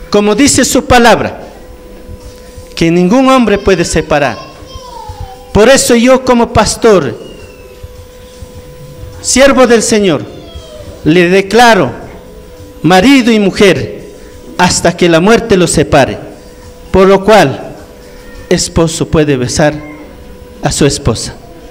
como dice su palabra, que ningún hombre puede separar. Por eso yo, como pastor, siervo del Señor, le declaro marido y mujer hasta que la muerte los separe, por lo cual esposo puede besar a su esposa.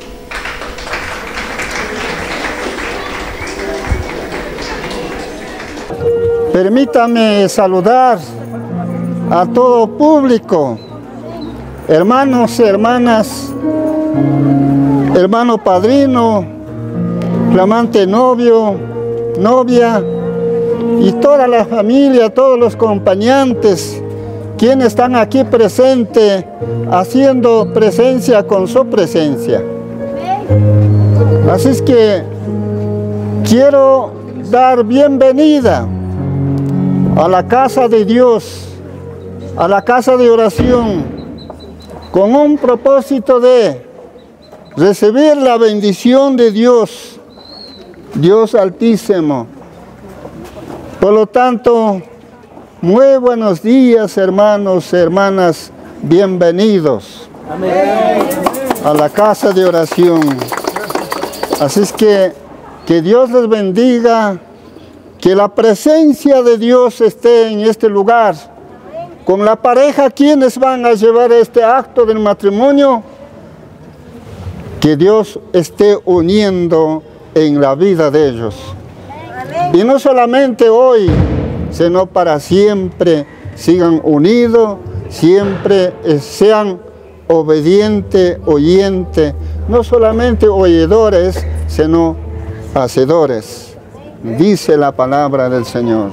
Permítame saludar a todo público, hermanos, hermanas, hermano padrino, flamante novio, novia y toda la familia, todos los acompañantes, quienes están aquí presentes, haciendo presencia con su presencia. Así es que quiero dar bienvenida a la casa de Dios, a la casa de oración, con un propósito de recibir la bendición de Dios, Dios Altísimo. Por lo tanto, muy buenos días, hermanos, hermanas, bienvenidos a la casa de oración. Así es que Dios les bendiga, que la presencia de Dios esté en este lugar, con la pareja quienes van a llevar este acto del matrimonio, que Dios esté uniendo en la vida de ellos. Y no solamente hoy, sino para siempre sigan unidos, siempre sean obedientes, oyentes, no solamente oidores, sino hacedores. Dice la palabra del Señor.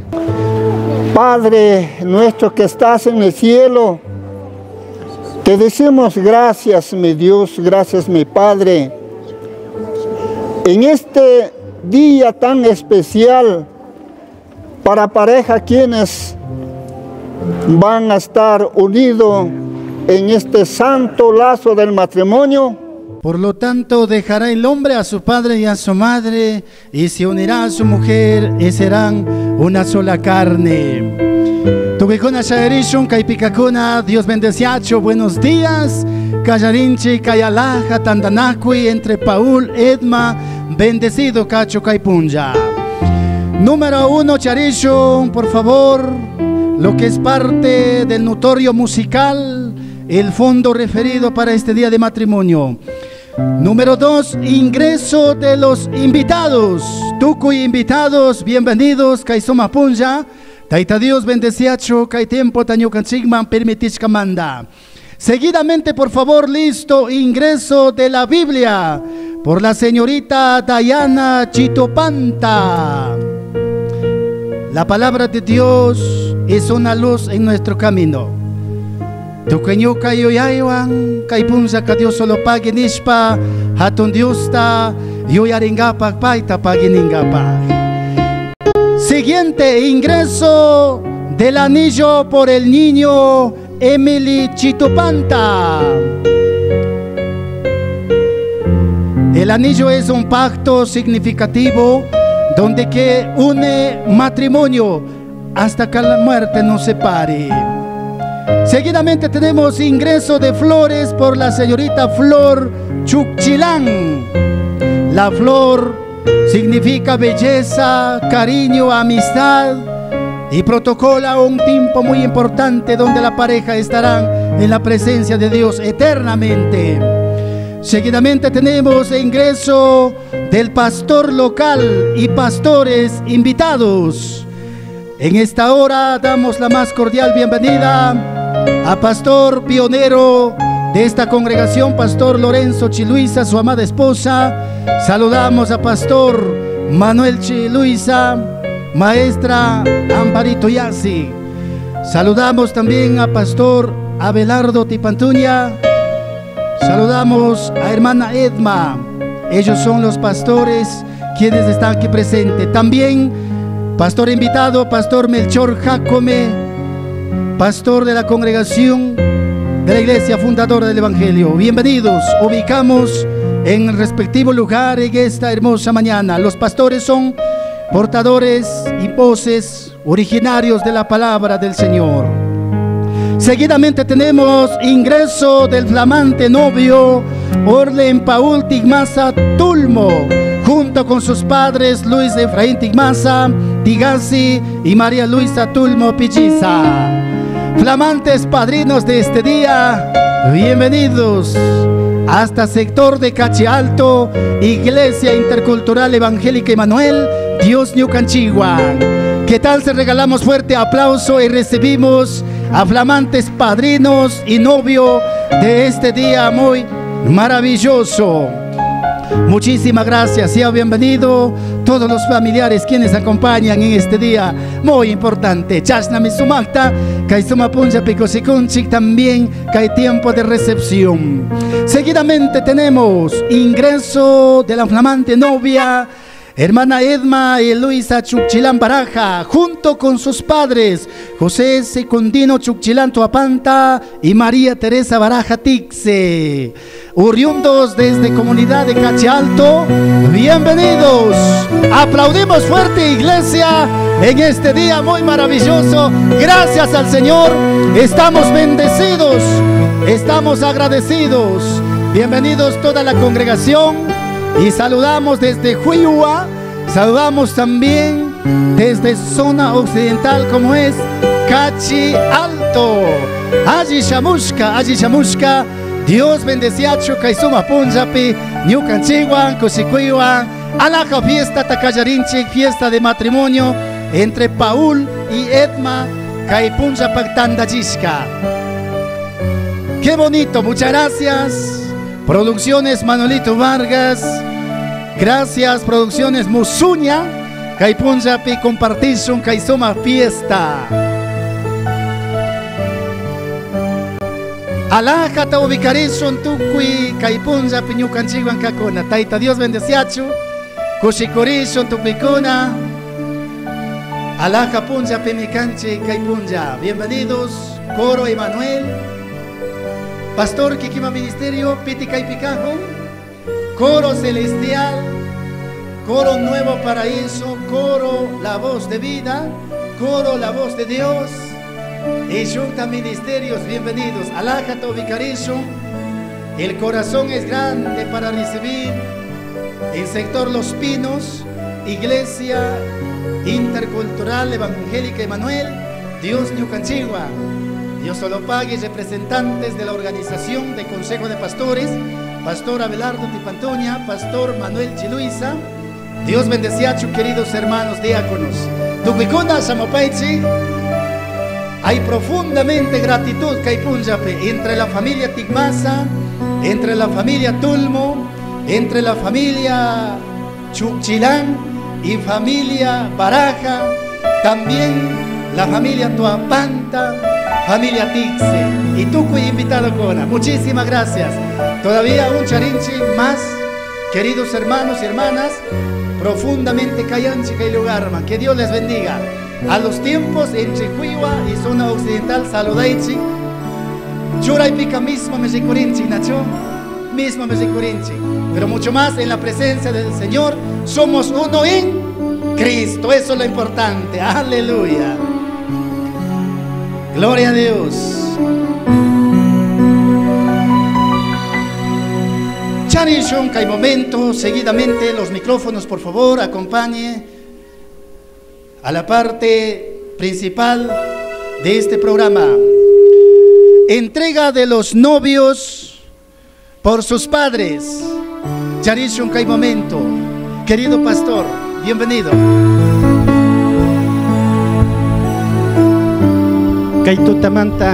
Padre nuestro que estás en el cielo, te decimos gracias, mi Dios, gracias, mi Padre, en este día tan especial para pareja quienes van a estar unidos en este santo lazo del matrimonio. Por lo tanto, dejará el hombre a su padre y a su madre, y se unirá a su mujer, y serán una sola carne. Tugikuna Shaerishun, Kaipikakuna, Dios bendeciacho, buenos días. Kayarinchi, Kayalaja, Tandanakui, entre Paul, Edma, bendecido Cacho Kaipunja. Número 1, Charishun, por favor, lo que es parte del notorio musical, el fondo referido para este día de matrimonio. Número 2, ingreso de los invitados. Tukuy invitados, bienvenidos, Kaisoma Punja. Taita Dios bendeciacho, Kai tiempo Tañukanchigman permitishkamanda. Seguidamente, por favor, listo, ingreso de la Biblia por la señorita Dayana Chitopanta. La palabra de Dios es una luz en nuestro camino. Tuqueño kayo yaywan, kaipunza ka Dios solo pague nishpa, hatun Diosta, yoyaringapa paita pague ningapa. Siguiente, ingreso del anillo por el niño Emily Chitopanta. El anillo es un pacto significativo donde que une matrimonio hasta que la muerte nos separe. Seguidamente tenemos ingreso de flores por la señorita Flor Chuchilán. La flor significa belleza, cariño, amistad y protocola un tiempo muy importante donde la pareja estarán en la presencia de Dios eternamente. Seguidamente tenemos ingreso del pastor local y pastores invitados. En esta hora damos la más cordial bienvenida a pastor pionero de esta congregación, pastor Lorenzo Chiluisa, su amada esposa. Saludamos a pastor Manuel Chiluisa, maestra Amparito Yasi. Saludamos también a pastor Abelardo Tipantuña. Saludamos a hermana Edma. Ellos son los pastores quienes están aquí presentes. También pastor invitado, pastor Melchor Jacome, pastor de la congregación de la iglesia fundadora del Evangelio. Bienvenidos, ubicamos en el respectivo lugar en esta hermosa mañana. Los pastores son portadores y voces originarios de la palabra del Señor. Seguidamente tenemos ingreso del flamante novio Orlen Paul Tigmasa Tulmo, junto con sus padres Luis Efraín Tigmasa Tigasi y María Luisa Tulmo Pichiza. Flamantes padrinos de este día, bienvenidos hasta sector de Cachi Alto, Iglesia Intercultural Evangélica Emanuel, Dios Ñucanchiguan. ¿Qué tal si regalamos fuerte aplauso y recibimos a flamantes padrinos y novio de este día muy maravilloso? Muchísimas gracias, sea bienvenido todos los familiares quienes acompañan en este día muy importante. Chasnami Sumakta, Kaisuma Punja Picosikunchik también, que hay tiempo de recepción. Seguidamente tenemos ingreso de la flamante novia, hermana Edma y Luisa Chuchilán Baraja, junto con sus padres José Secundino Chuchilán Tuapanta y María Teresa Baraja Tixe, oriundos desde comunidad de Cachi Alto. Bienvenidos, aplaudimos fuerte, iglesia, en este día muy maravilloso. Gracias al Señor, estamos bendecidos, estamos agradecidos. Bienvenidos toda la congregación. Y saludamos desde Huiwa, saludamos también desde zona occidental como es Cachi Alto. Allí Shamushka, Dios bendeciacho, Kaisuma Punjapi, Ñucanchiguan, Cosicuiwan, Alaja fiesta Takayarinchik, fiesta de matrimonio entre Paul y Edma, Kaipunja Pactandajishka. Qué bonito, muchas gracias. Producciones Manolito Vargas, gracias Producciones Musuña, Kaipunjapi compartición Kaisoma fiesta. Alaja ta ubicarizon tukui Kaipunjapi Ñucanchiguan kakuna. Taita Dios bendeciachu, kushikurizon tukikuna. Alaja Punjapi mikanchi Kaipunja. Bienvenidos, Coro Emanuel. Pastor Kikima Ministerio, Pitica y Picajo, Coro Celestial, Coro Nuevo Paraíso, Coro La Voz de Vida, Coro La Voz de Dios, y Junta Ministerios, bienvenidos. Alaja Tobicarizo, el corazón es grande para recibir. El sector Los Pinos, Iglesia Intercultural Evangélica Emanuel, Dios Ñucanchigua. Dios solo pague, representantes de la organización de Consejo de Pastores, Pastor Abelardo Tipantoña, Pastor Manuel Chiluisa. Dios bendeciacho, queridos hermanos diáconos. Tucuicona, Samopaichi, hay profundamente gratitud Kaipunjape entre la familia Tigmasa, entre la familia Tulmo, entre la familia Chuchilán y familia Baraja, también la familia Tuapanta, familia Tixe y Tucuy invitado Cona. Muchísimas gracias. Todavía un charinchi más, queridos hermanos y hermanas, profundamente cayanchi y lugarman. Que Dios les bendiga. A los tiempos en Chihuahua y zona occidental, saludaichi. Churay pica mismo me sicurinchi, Nacho. Mismo me sicurinchi. Pero mucho más en la presencia del Señor. Somos uno en Cristo. Eso es lo importante. Aleluya. Gloria a Dios. Charishon, hay momento. Seguidamente los micrófonos, por favor, acompañe a la parte principal de este programa. Entrega de los novios por sus padres. Charishon, hay momento. Querido pastor, bienvenido. Kaitutamanta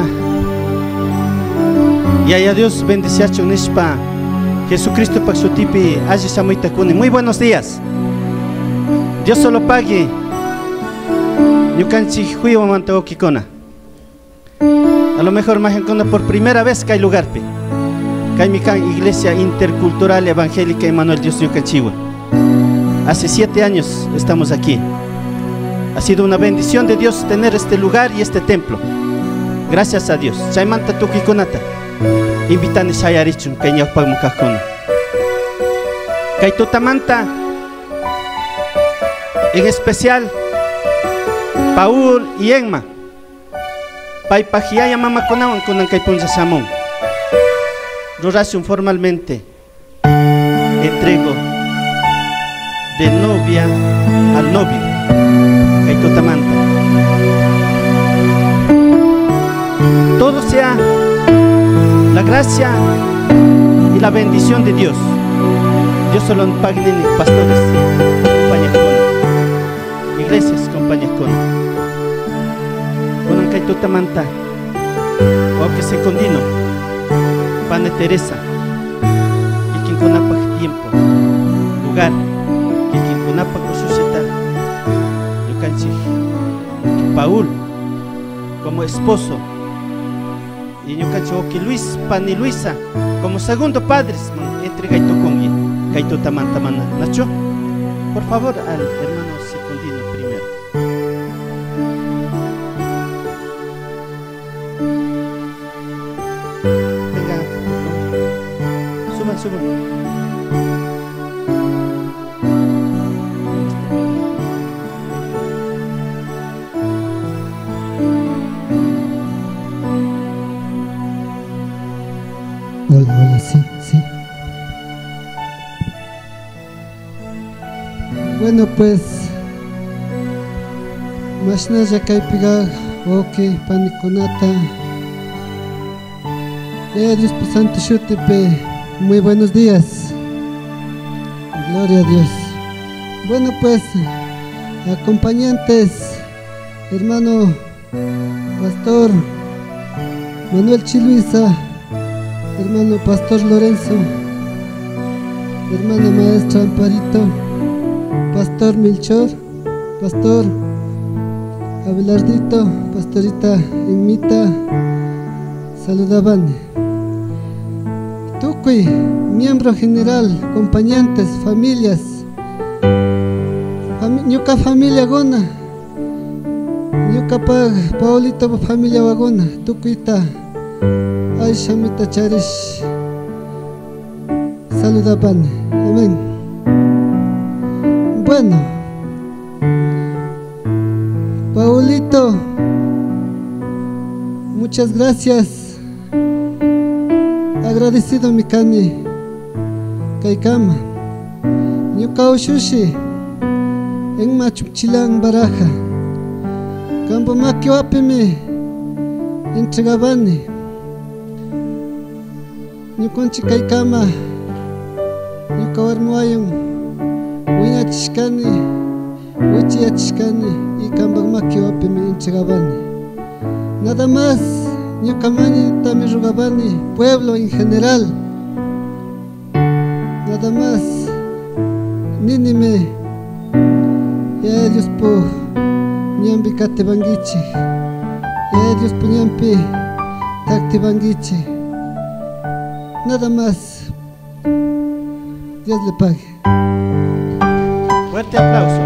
y haya Dios bendeciacho Nishpa Jesucristo Paxutipi Aji Samuitakuni. Muy buenos días. Dios solo pague Ñucanchi Huiwa Mantaokikona. A lo mejor Majancona por primera vez que hay lugarpe. Caimican Iglesia Intercultural Evangélica Emanuel Dios Ñucanchihua. Hace 7 años estamos aquí. Ha sido una bendición de Dios tener este lugar y este templo. Gracias a Dios. Chaimanta tukikonata. Invitan shayarichun kaiña pagmukakuna. Kaitutamanta En especial, Paul y Emma. Paipajiaya mama konawan kunan kay punsa samon. Roración formalmente entrego de novia al novio. Kay totamanta. Todo sea la gracia y la bendición de Dios. Dios solo pague pastores, compañías con iglesias, compañías con kay totamanta o que se condino Pane Teresa y quien conapa tiempo lugar que quien conapa cosuseta yo canchi Paul como esposo y yo canchi que Luis Pan y Luisa como segundo padres entre gaito con gaito tamanta mana Nacho, por favor al hermano secundino primero. Suban. Hola, sí. Bueno, pues, Mashnaya Kaipiga, Oki, Paniconata, Dios pues Santo Shutepe. Muy buenos días, gloria a Dios. Bueno, pues, acompañantes, hermano pastor Manuel Chiluisa, hermano pastor Lorenzo, hermana maestra Amparito, pastor Milchor, pastor Abelardito, pastorita Inmita, saludaban. Tucuy, miembro general, acompañantes, familias, ñuka familia Gona, ñuka Paulito familia Wagona, Tucuita, Aisha Mita Charish, saludaban, amén. Bueno, Paulito, muchas gracias. Agradecido mi cani Kaikama Ñuka Ushushi en Machuchilan Baraja Campo Makiwapimi entregabani Ñukunchi Kaikama Ñuka Warmuayun Wiñachishkani Wichiyachishkani y Campo Makiwapimi entregabani. Nada más Ñukamani también rugabani, pueblo en general. Nada más, Ninime, ya ellos po Ñambi Katebangichi, ya ellos po Ñampi Taktebangichi. Nada más, Dios le pague. Fuerte aplauso.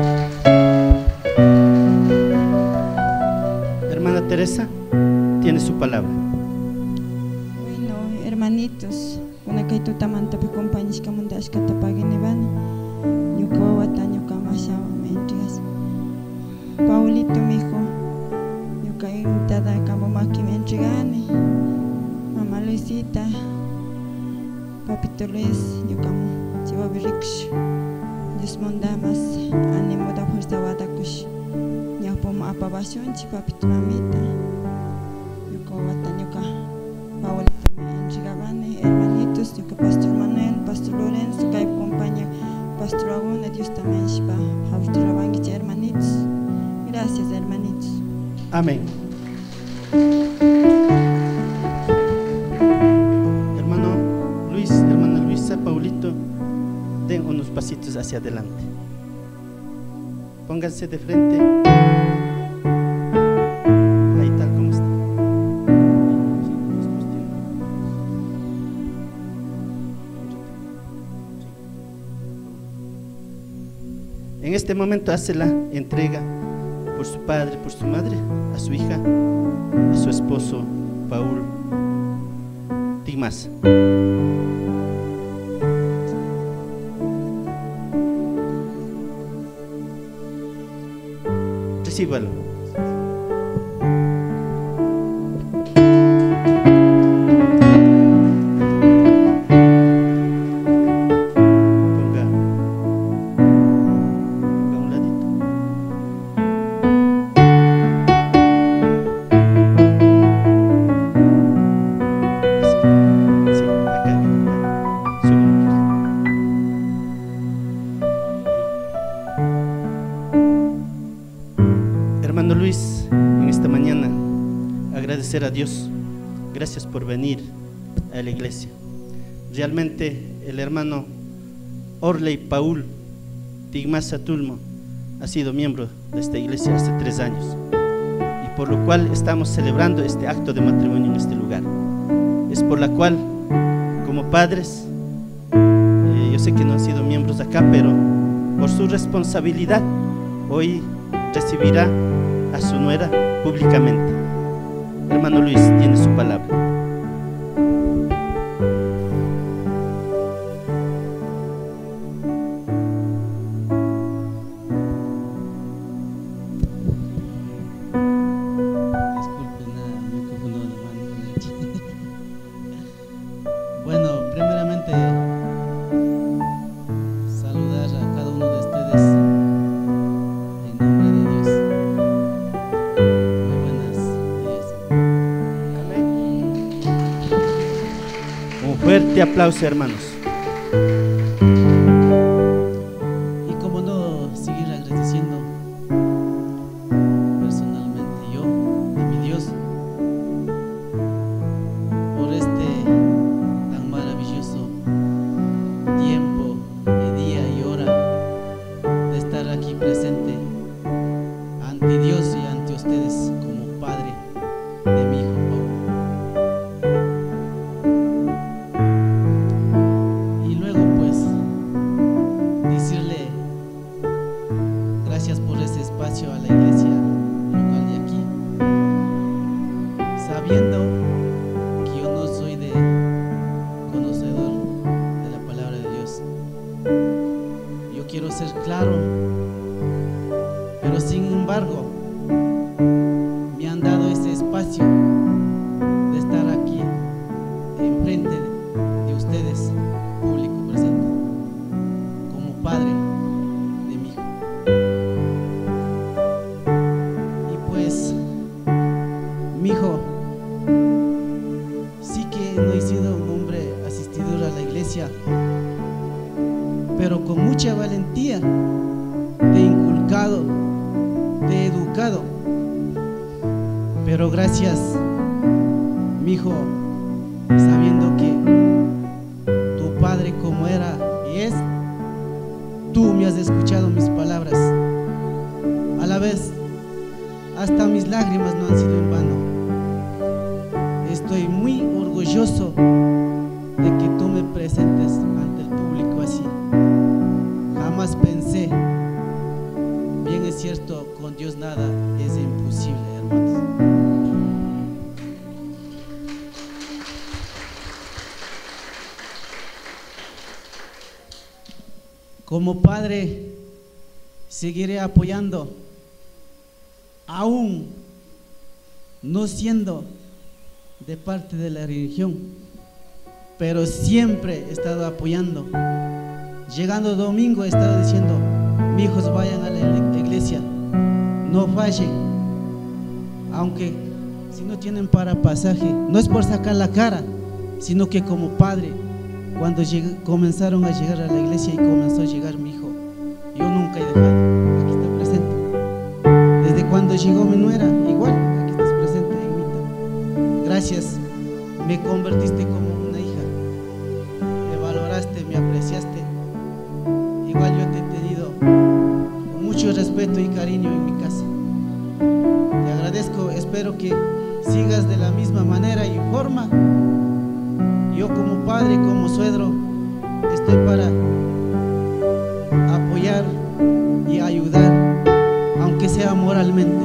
Hermana Teresa, tiene su palabra. Bueno, hermanitos, una kaito tamanta pe compañis que mundas que te paguen evani. Ñuka wawata ñuka mashawa mentiras. Paulito mijo, ñuka invitada como maki mentigani. Mamá Luisita, papito Luis, ñuka mo chiva biriksh. Dios mondamas, ánimo da fuerza wadakush. Ñapo mo apabación chi papito mamita. Paulito me hermanitos, yo que pastor Manuel, pastor Lorenzo, que acompaña pastor Aguna, Dios también va hermanitos. Gracias, hermanitos. Amén. Hermano Luis, hermana Luisa, Paulito, den unos pasitos hacia adelante. Pónganse de frente. Ahí tal como está. En este momento hace la entrega por su padre, por su madre, a su hija, a su esposo Paul Dimas. Recíbalo. Ponga un ladito. Sí, acá. Sube. Hermano Luis, en esta mañana agradecer a Dios, gracias por venir a la iglesia. Realmente el hermano Orley Paul Tigmasa Tulmo ha sido miembro de esta iglesia hace 3 años, y por lo cual estamos celebrando este acto de matrimonio en este lugar. Es por la cual, como padres, yo sé que no han sido miembros de acá, pero por su responsabilidad hoy recibirá a su nuera públicamente. Hermano Luis, tiene su palabra. Disculpen, me confundo la mano. Bueno, primeramente saludar a cada uno de ustedes en nombre de Dios. Muy buenos días. Un fuerte aplauso, hermanos. Y como no, seguir agradeciendo personalmente yo a mi Dios por este tan maravilloso tiempo y día y hora de estar aquí presente ante Dios y ante ustedes como padre de mi hijo Pablo. Y luego pues decirle gracias por ese espacio a la iglesia local de aquí, sabiendo que yo no soy de conocedor de la palabra de Dios. Yo quiero ser claro, pero sin embargo me han dado ese espacio de estar aquí enfrente de ustedes, público presente, como padre de mi hijo. Y pues, mi hijo, sí que no he sido un hombre asistidor a la iglesia, pero con mucha valentía te he inculcado, te he educado. Pero gracias, mi hijo, sabiendo que tu padre como era y es, tú me has escuchado mis palabras. A la vez, hasta mis lágrimas no han sido en vano. Estoy muy orgulloso de que tú me presentes ante el público así. Jamás pensé, bien es cierto, con Dios nada es imposible, hermanos. Como padre, seguiré apoyando, aún no siendo de parte de la religión, pero siempre he estado apoyando. Llegando domingo he estado diciendo, mis hijos vayan a la iglesia, no fallen, aunque si no tienen para pasaje, no es por sacar la cara, sino que como padre, cuando comenzaron a llegar a la iglesia y comenzó a llegar mi hijo, yo nunca he dejado, aquí está presente. Desde cuando llegó mi nuera, igual, aquí estás presente en mí. Gracias, me convertiste como una hija, me valoraste, me apreciaste. Igual yo te he tenido con mucho respeto y cariño en mi casa. Te agradezco, espero que sigas de la misma manera y forma. Yo como padre, como suegro, estoy para apoyar y ayudar, aunque sea moralmente.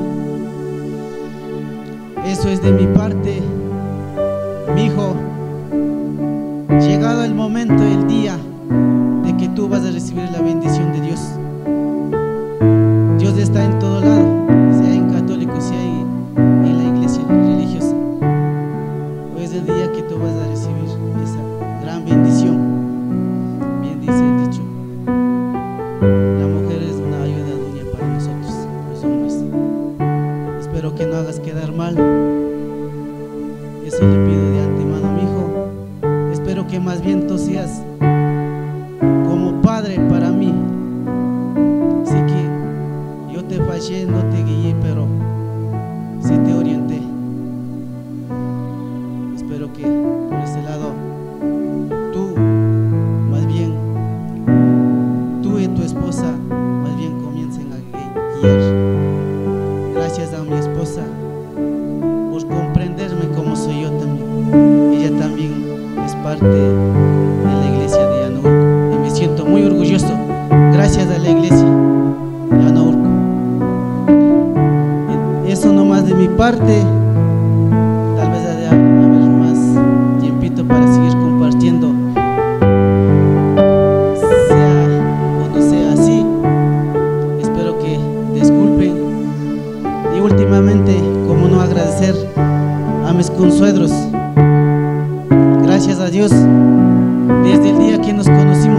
Eso es de mi parte, mi hijo. Llegado el momento, el día de que tú vas a recibir la bendición de Dios. Dios está en todo lado. quedar mal. Eso le pido de antemano, mi hijo. Espero que más bien tú seas como padre para mí. Sé que yo te fallé, no te guié, pero sí te orienté. Espero que por ese lado tú, más bien, tú y tu esposa, más bien comiencen a guiar. Gracias a mi esposa por comprenderme como soy yo también. Ella también es parte de la iglesia de Anaurco y me siento muy orgulloso. Gracias a la iglesia de Anaurco. Eso nomás de mi parte. Tal vez ha de haber más tiempito para seguir compartiendo. Sea o no sea así, espero que disculpen. Y últimamente, como no agradecer a mis consuegros. Gracias a Dios, desde el día que nos conocimos,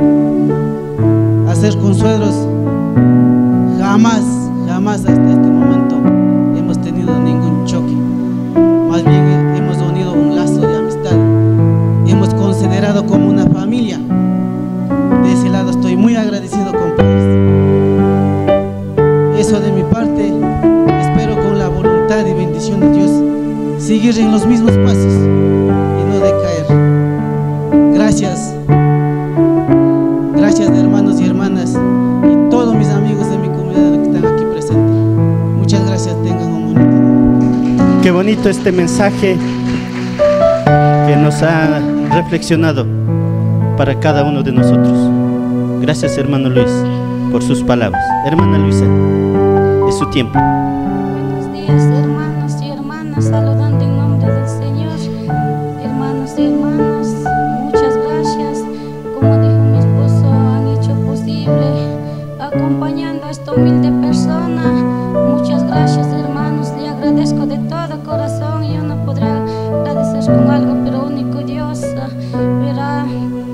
a ser consuegros, jamás hasta este momento hemos tenido ningún choque. Más bien hemos unido un lazo de amistad, hemos considerado como una familia. De ese lado estoy muy agradecido, compadres. Eso de mi parte. Espero con la voluntad y bendición de Dios seguir en los mismos pasos y no decaer. Gracias hermanos y hermanas y todos mis amigos de mi comunidad que están aquí presentes. Muchas gracias, tengan un bonito día. Qué bonito este mensaje que nos ha reflexionado para cada uno de nosotros. Gracias, hermano Luis, por sus palabras. Hermana Luisa, es su tiempo. Buenos días, hermanos y hermanas, saludando en nombre del Señor. Hermanos y hermanas, muchas gracias. Como dijo mi esposo, han hecho posible acompañando a esta humilde persona. Muchas gracias, hermanos, le agradezco de todo corazón. Yo no podré agradecer con algo, pero único Dios verá.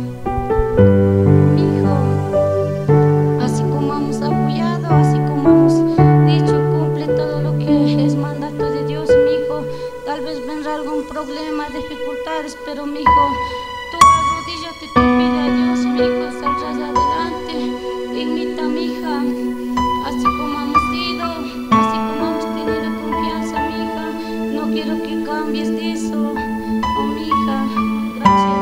Mi hijo, así como hemos apoyado, así como hemos dicho, cumple todo lo que es mandato de Dios, mi hijo. Tal vez vendrá algún problema, dificultades, pero mi hijo, tú arrodíllate, tú pide a Dios, mi hijo, saldrás adelante. Imita, mi hija, así como hemos sido, así como hemos tenido confianza, mi hija. No quiero que cambies de eso, oh mi hija. Gracias.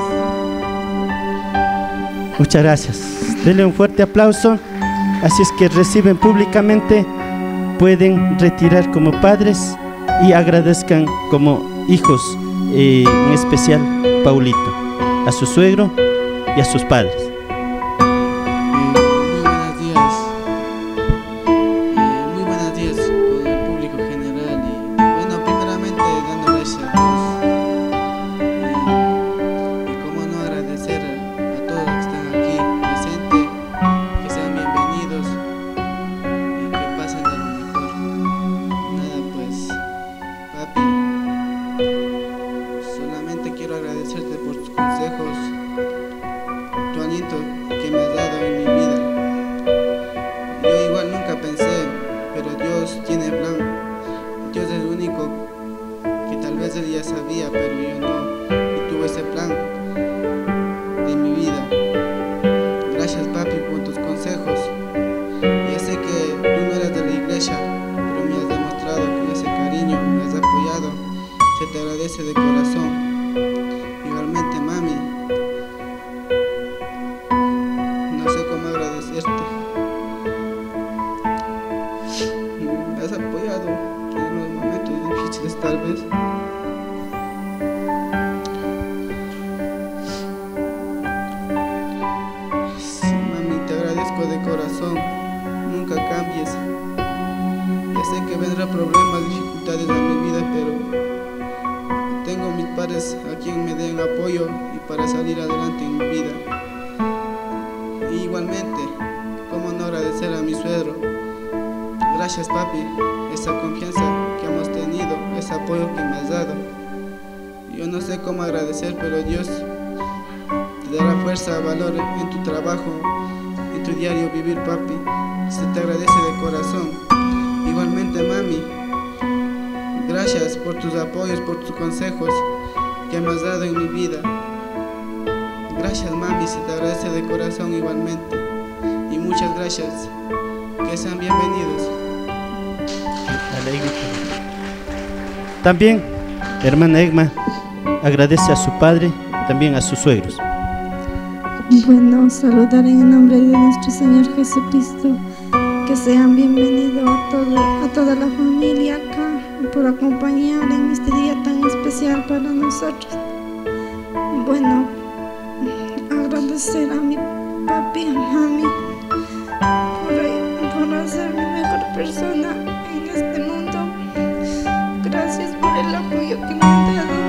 Muchas gracias. Denle un fuerte aplauso. Así es que reciben públicamente, pueden retirar como padres y agradezcan como hijos, en especial Paulito, a su suegro y a sus padres. Muy buenos días con el público general y bueno, primeramente dando gracias a Dios y cómo no agradecer a todos los que están aquí presentes, que sean bienvenidos y que pasen de lo mejor. Nada, pues papi, solamente quiero agradecerte por tus consejos, tu aliento que me has dado en mi vida. Yo igual nunca pensé, pero Dios tiene plan. Dios es el único que tal vez Él ya sabía, pero yo no. Y tuve ese plan de mi vida. Gracias, papi, por tus consejos. Ya sé que tú no eres de la iglesia, pero me has demostrado con ese cariño, me has apoyado. Se te agradece de corazón. Igualmente, mami, no sé cómo agradecerte. Me has apoyado en los momentos difíciles, tal vez. Sí, mami, te agradezco de corazón. Nunca cambies. Ya sé que vendrán problemas, dificultades a mi vida, pero tengo mis padres a quien me den apoyo y para salir adelante en mi vida. Y igualmente, cómo no agradecer a mi suegro. Gracias, papi, esa confianza que hemos tenido, ese apoyo que me has dado. Yo no sé cómo agradecer, pero Dios te dará fuerza, valor en tu trabajo, en tu diario vivir, papi. Se te agradece de corazón. Igualmente, mami, Gracias por tus apoyos, por tus consejos que me has dado en mi vida. Gracias, mami, se te agradece de corazón igualmente. Y muchas gracias. Que sean bienvenidos. También, hermana Egma, agradece a su padre, también a sus suegros. Bueno, saludar en el nombre de nuestro Señor Jesucristo. Que sean bienvenidos a toda la familia acá, por acompañar en este día tan especial para nosotros. Bueno, agradecer a mi papi y a mami por ser mi mejor persona en este mundo. Gracias por el apoyo que me han dado.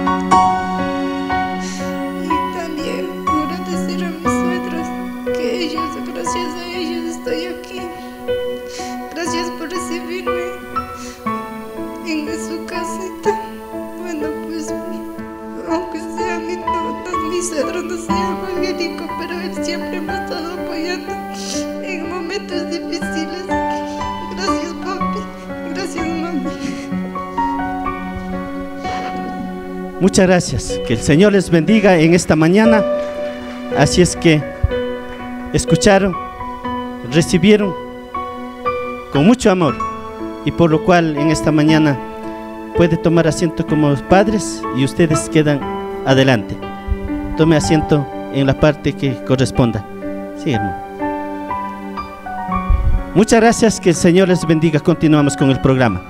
Y también agradecer a mis suegros, que ellos, gracias a ellos estoy aquí. Gracias por recibirme en su casita. Bueno, pues, aunque sea mi suegro no sea evangélico, pero él siempre me ha estado apoyando en momentos difíciles. Gracias, papi. Gracias, mami. Muchas gracias. Que el Señor les bendiga en esta mañana. Así es que escucharon, recibieron con mucho amor, y por lo cual en esta mañana puede tomar asiento como padres y ustedes quedan adelante. Tome asiento en la parte que corresponda. Sí, hermano. Muchas gracias, que el Señor les bendiga. Continuamos con el programa.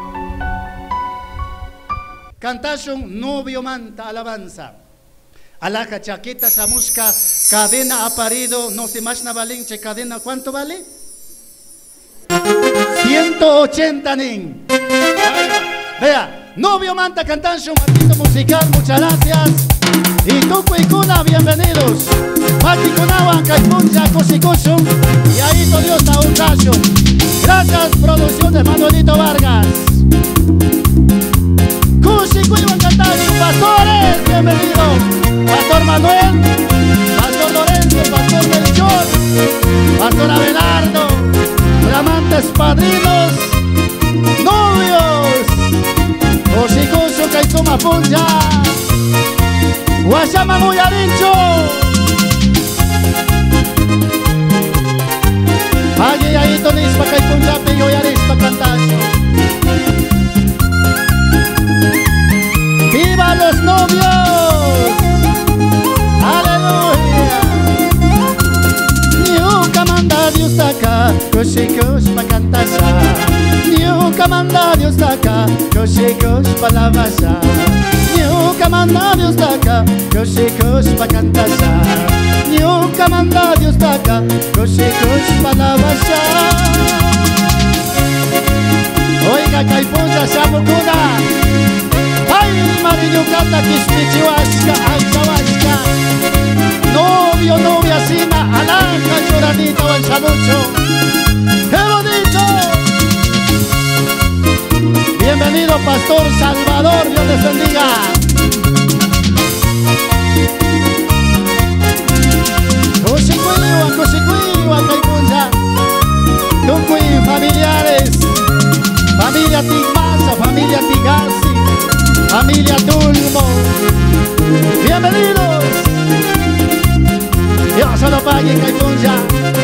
Cantación Novio Manta Alabanza. Alaja chaqueta samusca, cadena ha parido, no se imagina valenche, cadena, ¿cuánto vale? 180 nin. Vea, Novio Manta Cantación, Marquito Musical, muchas gracias. Y Tuco y Cuna, bienvenidos. Mati Cunawan, Caipuncha, Cosicocho, y ahí todo Dios está un cacho. Gracias, producción de Manuelito Vargas. Cusicuiwan Cantación, pastores, bienvenidos. Pastor Manuel, Pastor Lorenzo, Pastor Melchor, Pastor Abelardo, flamantes padrinos, novios, Osicoso, Caicoma Puncha, Guasama Muyarincho, Allí ahí Tonispa, Caipuncha, Pillo y Arispa Cantacio. ¡Viva los novios! ¡Aleluya! Nunca manda Dios acá, Cochicos pa' cantasar. Nunca manda Dios acá, Cochicos pa' la basa. Nunca manda Dios acá, Cochicos pa' cantasar. Nunca manda Dios acá, Cochicos pa' la basa. Oiga, Caipuncha, Samucuna. Ay, Mariño canta Quispichihuasca, ay, Chavasca. Novio, novia, sina, alanja, lloradita, banchamucho. ¡Qué bonito! Bienvenido, Pastor Salvador, Dios les bendiga. Cosicuiwa, Caipuncha. Tucuy, familiares. Familia Tigmasa, familia Tigasi, familia Tulmo. Bienvenidos. Dios se lo pague, Caipuncha.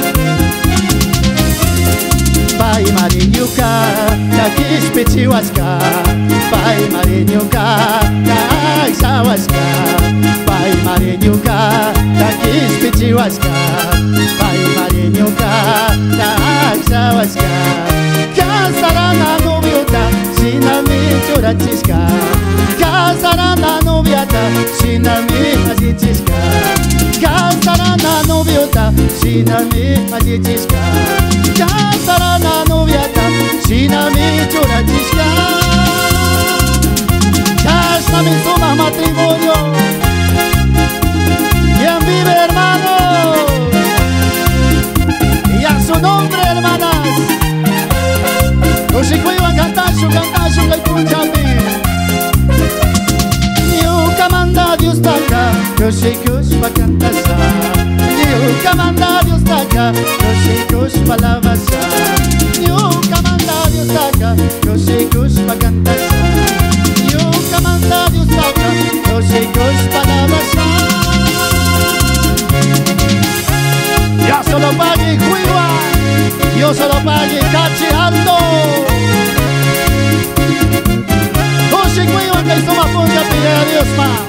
Pai Mariñuca, Taquispichihuasca. Pai Mariñuca, Taixahuasca. Pai Mariñuca, Taquispichihuasca. Pai Mariñuca, Taixahuasca. Casarana noviota, sinami churachisca. Casarana noviata, sinami ajichisca. Casarana noviota, sinami ajichisca. Casarana noviata, sinami churachisca. Casami suma matrimonio. ¿Quién vive, hermano? Y a su nombre, hermanas. Cosicuiwan Cantación, Caipunchapi. Nunca manda Dios acá, Cosicos pa' cantasar. Nunca manda Dios acá, Cosicos pa' la basa. Nunca manda Dios acá, Cosicos pa' cantasar. punta pide a Dios más.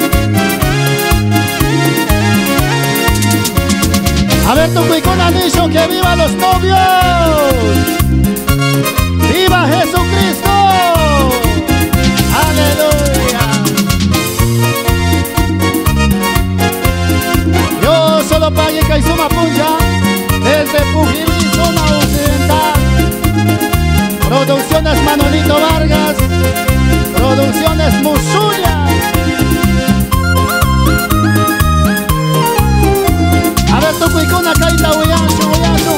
A ver tu cuicona anillo, que viva los novios. ¡Viva Jesucristo! ¡Aleluya! Yo solo pagué Kaizuma Punja desde Pujilí, zona occidental. Producciones Manolito Vargas, Producciones Musuya. A ver tu cuicona caita huyanshu, huyanshu.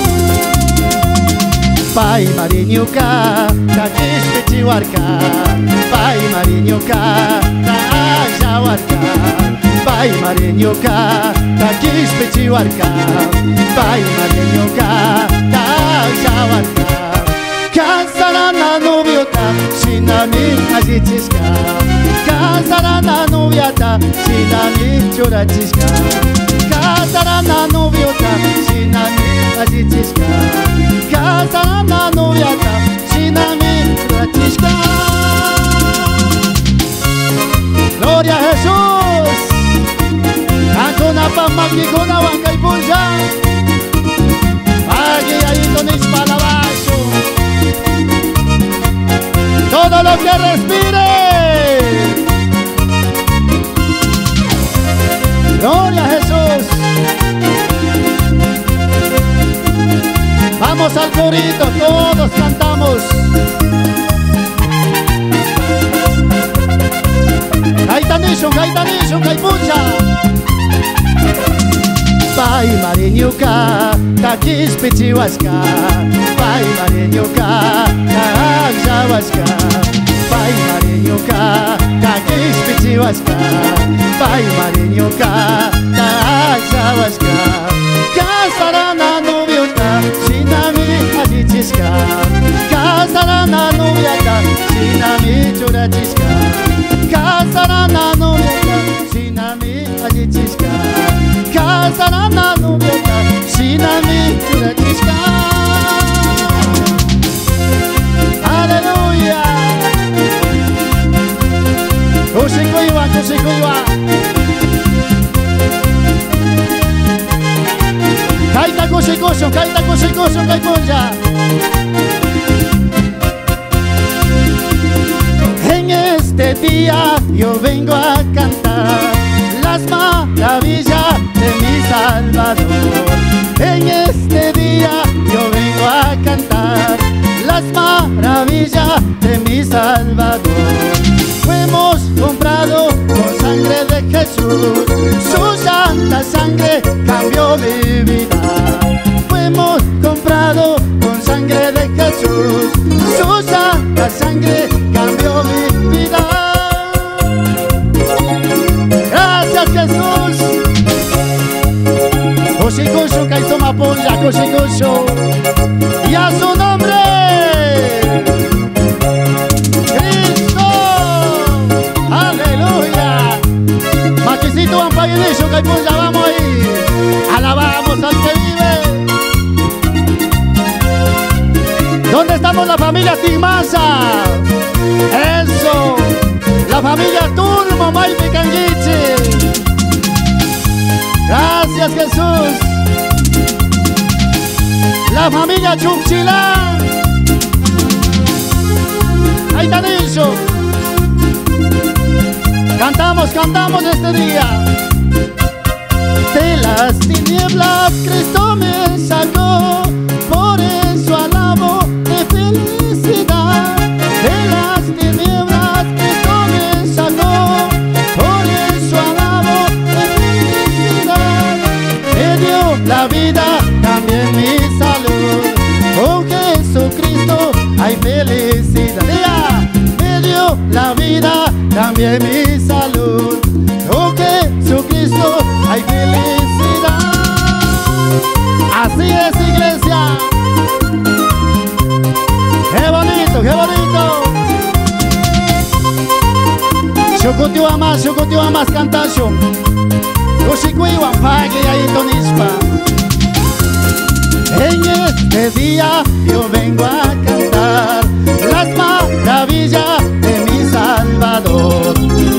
Pai Mariñuca, Takish Pichiwarka, Pai Mariñuca, Tajawarka, Pai Mariñuca, Takish Pichiwarka, Pai Mariñuca, Tajawarka. Casarana noviota, Shinami Ajichiska, Casarana noviata, Shinami Churachiska, Casarana noviota, Shinami Ajichiska, Casarana noviata, Shinami Churachiska. Gloria a Jesús. Kankuna pamaki kuna wankay punja, Pagi ayito nispalabacho. Todo lo que respire. Gloria a Jesús. Vamos al corito, todos cantamos. Gaitanisho, gaitanisho, gaipucha. Pai Mariñuca, Takish Pichiwaska, Pai Mariñuca, Tajawaska, Pai Mariñuca, Takish Pichiwaska, Pai Mariñuca, Tajawaska. Casarana noviota, Shinami Ajichiska, Casarana noviota, Shinami Churachiska, Casarana noviota, Shinami Ajichiska, Casarana noviota, Shinami Churachiska. Aleluya. Kushikuiwa, kushikuiwa. Kaita kushikusho, kaita kushikusho, kaipunja. En este día yo vengo a cantar las maravillas de mi Salvador. En este día yo vengo a cantar las maravillas de mi Salvador. Fuimos comprados con sangre de Jesús, su santa sangre cambió mi vida. Fuimos comprados con sangre de Jesús, su santa sangre cambió mi vida. Gracias Jesús. Koshikusho Kaizuma Punja, Koshikusho. Y a su nombre, Cristo. Aleluya. Maquisito Ampaguilisho Kaipunja, vamos ahí. Alabamos al que vive. ¿Dónde estamos la familia Timasa? Eso. La familia Turmo, Maite Canguichi. Gracias Jesús. La familia Chuchilán. Ahí está dicho. Cantamos, cantamos este día. De las tinieblas Cristo me sacó, por eso alabo de felicidad. De las tinieblas Cristo me sacó, por eso alabo de felicidad. Me dio la vida, también mi salud. Con Jesucristo hay felicidad. Me dio la vida, también mi salud. Con Jesucristo hay felicidad. Así es, iglesia. Qué bonito, qué bonito. Shukutiwa más cantación. Kushikuiwan pague ahí tonispa. En este día yo vengo a cantar las maravillas de mi Salvador.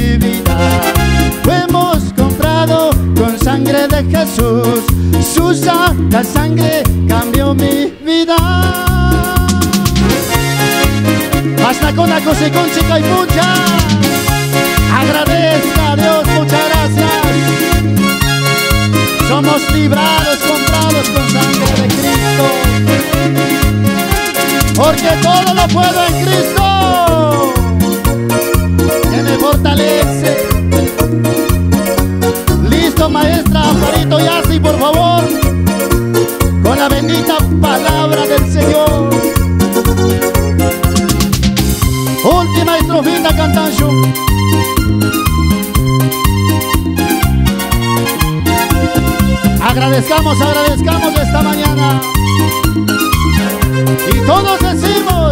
mi vida. Fuimos comprados con sangre de Jesús, su santa sangre cambió mi vida. Basta con la cosa y con chica y mucha. Agradezca a Dios, muchas gracias. Somos librados, comprados con sangre de Cristo, porque todo lo puedo en Cristo que me fortalece. Listo, maestra, Amparito y así, por favor, con la bendita palabra del Señor. Última estrofita cantando. Agradezcamos, agradezcamos esta mañana. Y todos decimos: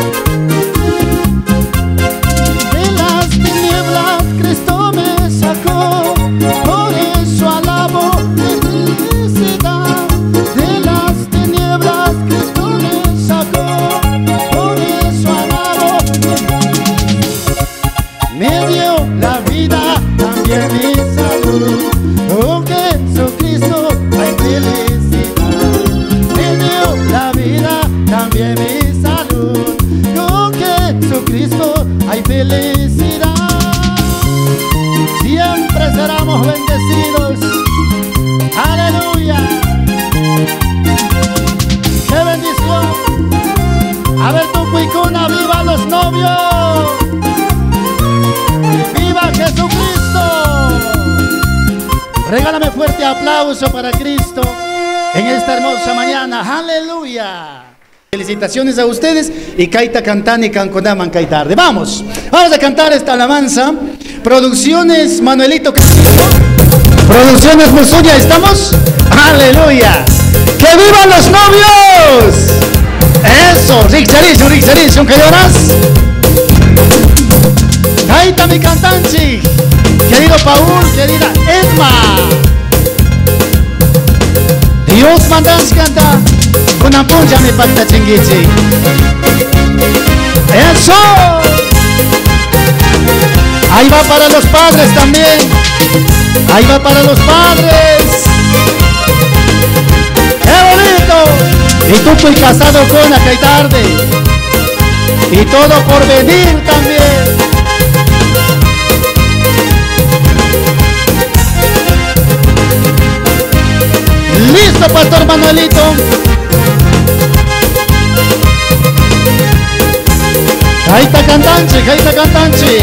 de las tinieblas Cristo me sacó, por eso alabo mi felicidad. De las tinieblas Cristo me sacó, por eso alabo mi felicidad. Me dio la vida, también mi salud. Oh, Jesucristo, hay felicidad. Me dio la vida, también mi salud. Con Jesucristo hay felicidad. Siempre seremos bendecidos. Aleluya. ¡Qué bendición! A ver tu cuicuna, viva los novios. ¡Viva Jesucristo! Regálame fuerte aplauso para Cristo en esta hermosa mañana. ¡Aleluya! Felicitaciones a ustedes y Kaita Cantani Canconaman Kaitarde. Vamos a cantar esta alabanza. Producciones Manuelito Castillo, Producciones Musuña, ¿estamos? ¡Aleluya! ¡Que vivan los novios! ¡Eso! ¡Rixarísimo! ¿Qué lloras? Kaita mi cantanchi, querido Paul, querida Edma. Dios mandas canta, una puncha me pacta chinguichi. ¡Eso! Ahí va para los padres también. Ahí va para los padres. ¡Qué bonito! Y tú fui casado con acá y tarde. Y todo por venir también. Listo, Pastor Manuelito. Kaita cantanchi.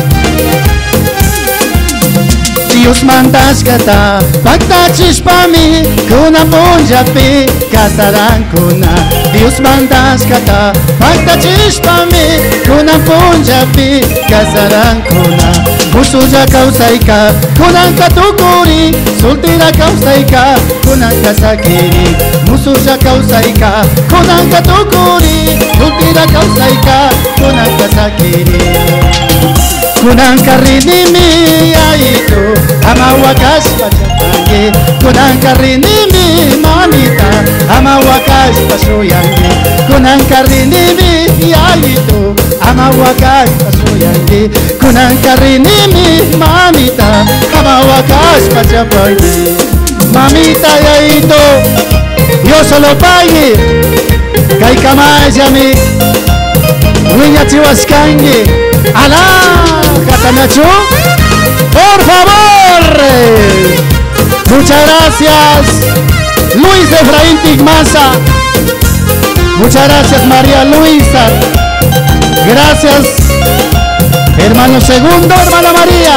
Dios mandas kata, pacta chispami, kuna punjapi, katarankuna. Dios mandas kata, pacta chispami, kuna punjapi, katarankuna. Musuja kausaika, kunanka tukuri, sultira kausaika, kunanka sakiri. Musuja kausaika, kunanka tukuri, sultira kausaika, kunanka sakiri. Kunanka rinimi aitu, ama wakash pachatangi. Kunanka rinimi mamita, ama wakash pashuyangi. Kunanka rinimi aitu, ama wakash pashuyangi. Kunanka rinimi mamita, ama wakash pachatangi. Mamita aitu, yo solo pague, kai kamajami, wiña chihuascangi. ¡Alá! ¡Catanacho! ¡Por favor! Muchas gracias, Luis Efraín Tigmaza. Muchas gracias, María Luisa. Gracias, hermano segundo, hermana María.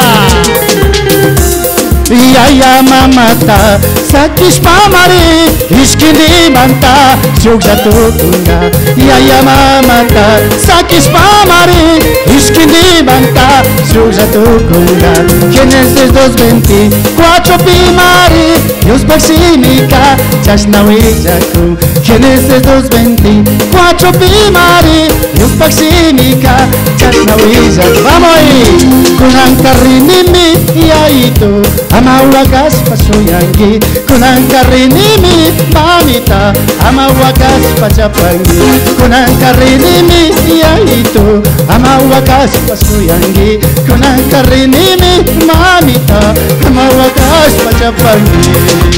Yaya mamata, sakish pamari, ishkini manta, shukjatutuna. Yaya mamata, sakish pamari, ishkini manta, shukjatutuna. Génesis 2:24 pimari, Dios baximika, chashnawijaku. Génesis 2:24 pimari, Dios baximika, nawisa. Vamos ahí. Kunan karinimi yaito, amawagas pasoyangi. Kunan karinimi mamita, amawagas pachapangi. Kunan karinimi yaito, amawagas pasoyangi. Kunan karinimi mamita, amawagas pachapangi.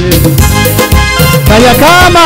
Kaya kama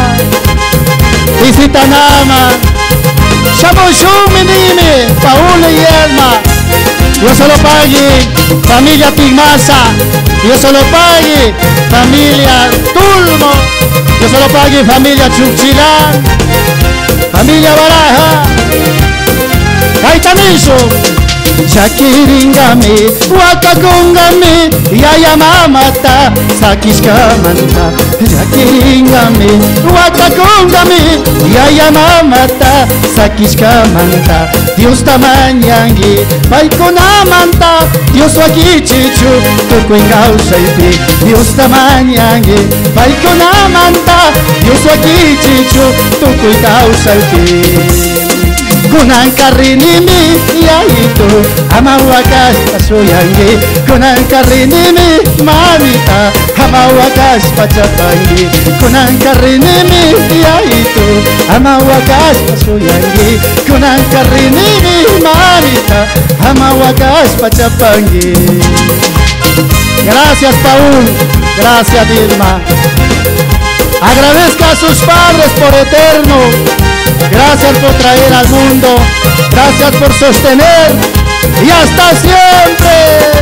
visita nama Shamushuminimi Paula y Elma. Dios se lo pague familia Pigmasa, Dios se lo pague familia Tulmo, Dios se lo pague familia Chuchilán, familia Baraja, Caitanizo. Shakiringame, wakakungame, yaya mamata, sakishkamanta. Shakiringame, wakakungame, yaya mamata, sakishkamanta. Dios tamanyangi, paikonamanta, Dios wakichichu, tukuingaushaipi. Dios tamanyangi, paikonamanta, Dios wakichichu, tukuingaushaipi. Kunan karinimi yaito, amawakas pasoyangi. Kunan karinimi mamita, amawakas pachapangi. Kunan karinimi yaito, amawakas pasoyangi. Kunan karinimi mamita, amawakas pachapangi. Gracias Paul, gracias Dilma. Agradezca a sus padres por eterno. Gracias por traer al mundo, gracias por sostener y hasta siempre.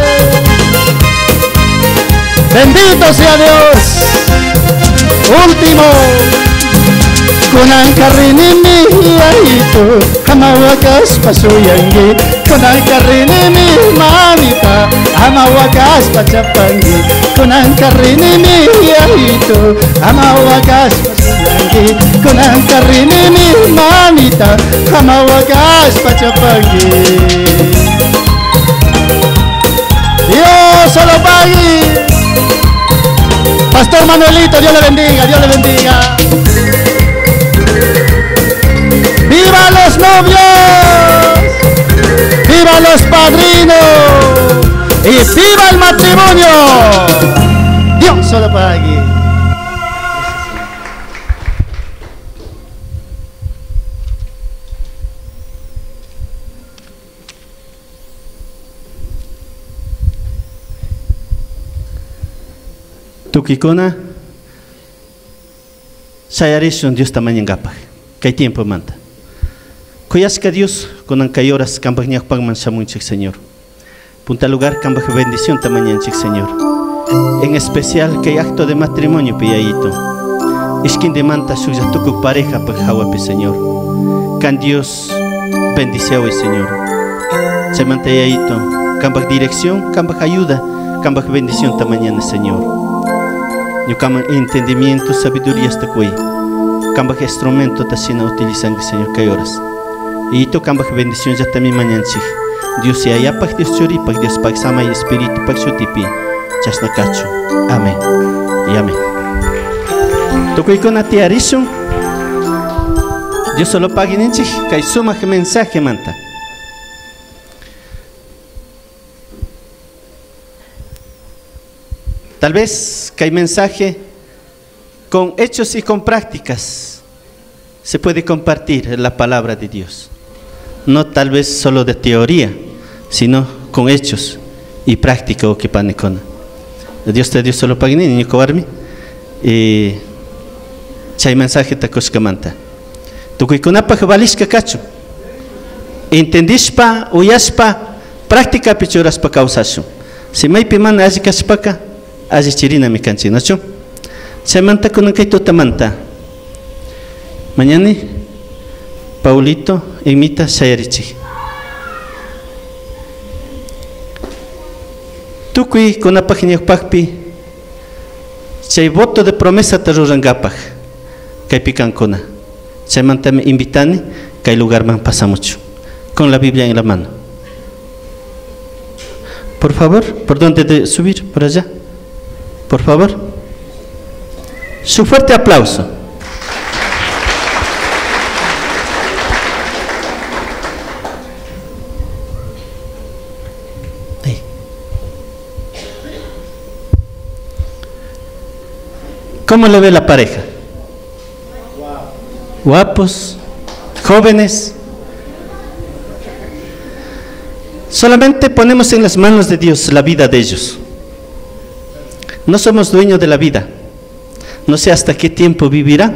Bendito sea Dios. Último. Kunan karinimi yaito, amawakas pasoyangi. Kunan karinimi mamita, amawakas pachapangi. Kunan karinimi yaito, amawakas pasoyangi. Kunan karinimi mamita, amawakas pachapangi. Dios se lo pague. Pastor Manuelito, Dios le bendiga, Dios le bendiga. ¡Viva los novios! ¡Viva los padrinos! ¡Y viva el matrimonio! Dios se lo pague. Tukikona sayarishun Dios tamaño gapa. ¿Qué tiempo manda? Cuyas que Dios con ancayoras campaña pagman shamunchik Señor. Punta lugar cambaj bendición tamañanchik Señor. En especial que acto de matrimonio piaito. Iskin de manta suya tuku pareja pajawapi Señor. Can Dios bendice hoy Señor. Se manteyaito. Cambaj dirección, cambaj ayuda, cambaj bendición tamañana Señor. Yo cambaj entendimiento, sabiduría hasta cuy. Cambaj instrumento tasina utilizan Señor cayoras. Y tu cambaj bendición ya también mañana. Dios se haya pag Dios chori, pag Dios pag sama y espíritu pag shutipi. Chasnakacho. Amén. Y amén. Toco con a ti arisho. Dios solo pague ninchi, que suma que mensaje manta. Tal vez que hay mensaje con hechos y con prácticas se puede compartir la palabra de Dios. No tal vez solo de teoría, sino con hechos y práctica o que panecona. Dios te dio solo para niño cobarme y chay mensaje ta coscamanta. Tu que con apa balishka cacho. Entendispa uyaspa práctica pichoras pa causación. Si me pimana azi caspaka azi chirina mi canchinacho. Chay manta con que tamanta. Mañana Paulito imita Sayarichi. Tukui con la página pakpi chay voto de promesa tarurangapaj kay picancona. Chay mantame invitani kay lugar man pasa mucho con la Biblia en la mano. Por favor, ¿por dónde de subir? Por allá. Por favor. Su fuerte aplauso. ¿Cómo le ve la pareja? Guapos, jóvenes. Solamente ponemos en las manos de Dios la vida de ellos. No somos dueños de la vida. No sé hasta qué tiempo vivirá.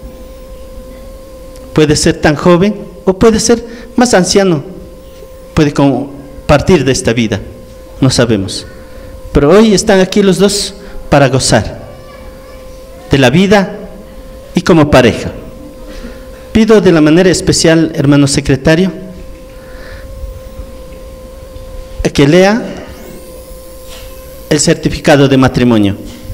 Puede ser tan joven o puede ser más anciano. Puede partir de esta vida. No sabemos. Pero hoy están aquí los dos para gozar de la vida y como pareja. Pido de la manera especial, hermano secretario, que lea el certificado de matrimonio.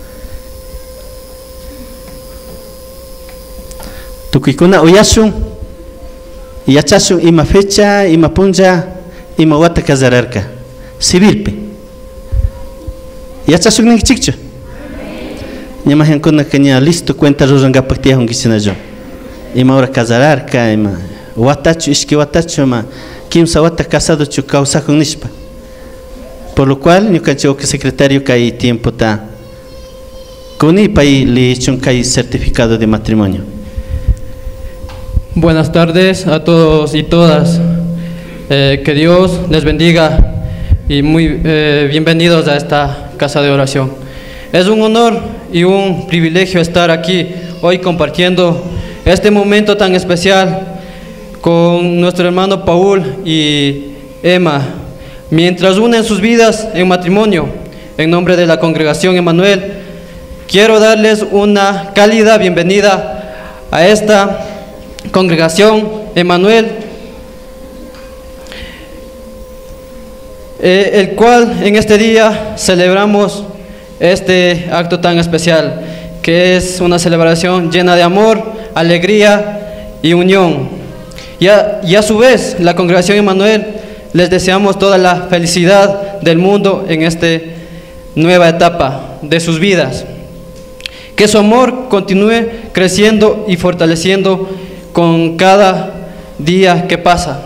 Tukikuna oyasun, yachasun ima fecha, ima punja, ima wata casararka. Civilpe. Yachasun ningi chikcho. Nyamahan kuna kanya listo cuenta ruranga paktia hungisina jo. Ima ora casararka, ima watachu iski watachu ma kimsa wata casado chu causa con nishpa. Por lo cual, yo creo que secretario que hay tiempo está con el país le hecho un certificado de matrimonio. Buenas tardes a todos y todas. Que Dios les bendiga y muy bienvenidos a esta casa de oración. Es un honor y un privilegio estar aquí hoy compartiendo este momento tan especial con nuestro hermano Paul y Emma, mientras unen sus vidas en matrimonio. En nombre de la congregación Emmanuel, quiero darles una cálida bienvenida a esta congregación Emmanuel, el cual en este día celebramos este acto tan especial, que es una celebración llena de amor, alegría y unión. Y a su vez, la congregación Emmanuel les deseamos toda la felicidad del mundo en esta nueva etapa de sus vidas. Que su amor continúe creciendo y fortaleciendo con cada día que pasa.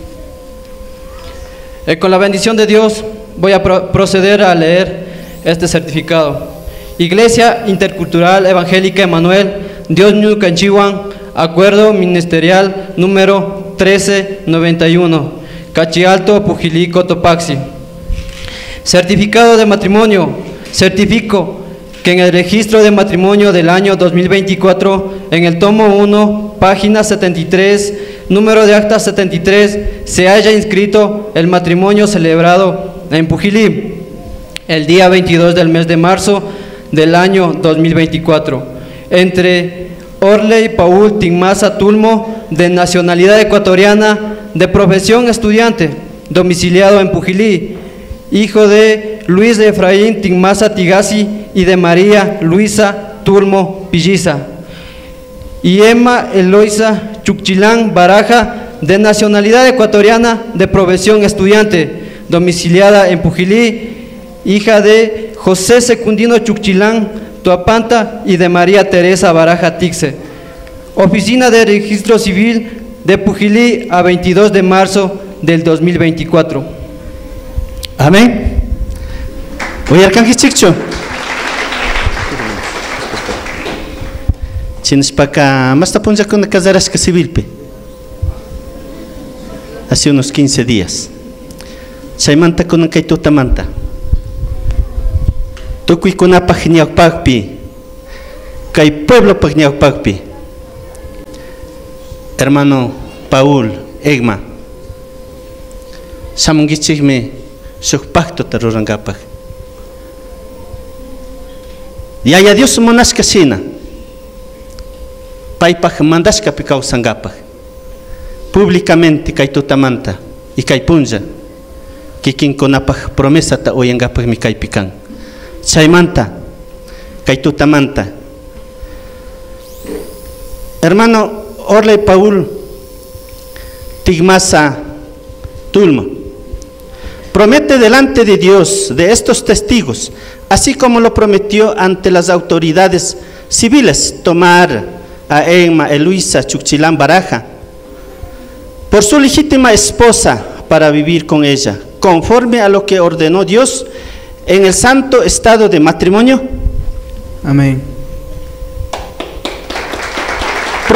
Con la bendición de Dios voy a proceder a leer este certificado. Iglesia Intercultural Evangélica Emmanuel, Dios Ñu Canchihuan, acuerdo ministerial número 1391, Cachialto, Pujilí, Cotopaxi. Certificado de matrimonio. Certifico que en el registro de matrimonio del año 2024, en el tomo 1, página 73, número de acta 73, se haya inscrito el matrimonio celebrado en Pujilí el día 22 del mes de marzo del año 2024 entre Orley Paul Tinmasa Tulmo, de nacionalidad ecuatoriana, de profesión estudiante, domiciliado en Pujilí, hijo de Luis Efraín Tinmasa Tigasi y de María Luisa Tulmo Pilliza, y Emma Eloisa Chuchilán Baraja, de nacionalidad ecuatoriana, de profesión estudiante, domiciliada en Pujilí, hija de José Secundino Chuchilán Tuapanta y de María Teresa Baraja Tixe. Oficina de Registro Civil de Pujilí, a 22 de marzo del 2024. Amén. Oye, Arcángel Chicho. Chinespaka, más te pones con la casarasca civil. Hace unos 15 días. Chaimanta con un kaituta manta. Tukui con una página pagpi. Kai pueblo página pagpi. Hermano Paul, Egma. Samungichigme, su pacto terrorangapag. Y haya Dios monasca sina. Paipag mandasca picao sangapag. Públicamente kaitutamanta y kaipunja. Kikin konapag promesa ta oyangapag mi kaipikan. Chaimanta, kaitutamanta. Hermano Orley Paul Tigmasa Tulmo, promete delante de Dios, de estos testigos, así como lo prometió ante las autoridades civiles, tomar a Emma Eloisa Chuchilán Baraja por su legítima esposa para vivir con ella, conforme a lo que ordenó Dios en el santo estado de matrimonio. Amén.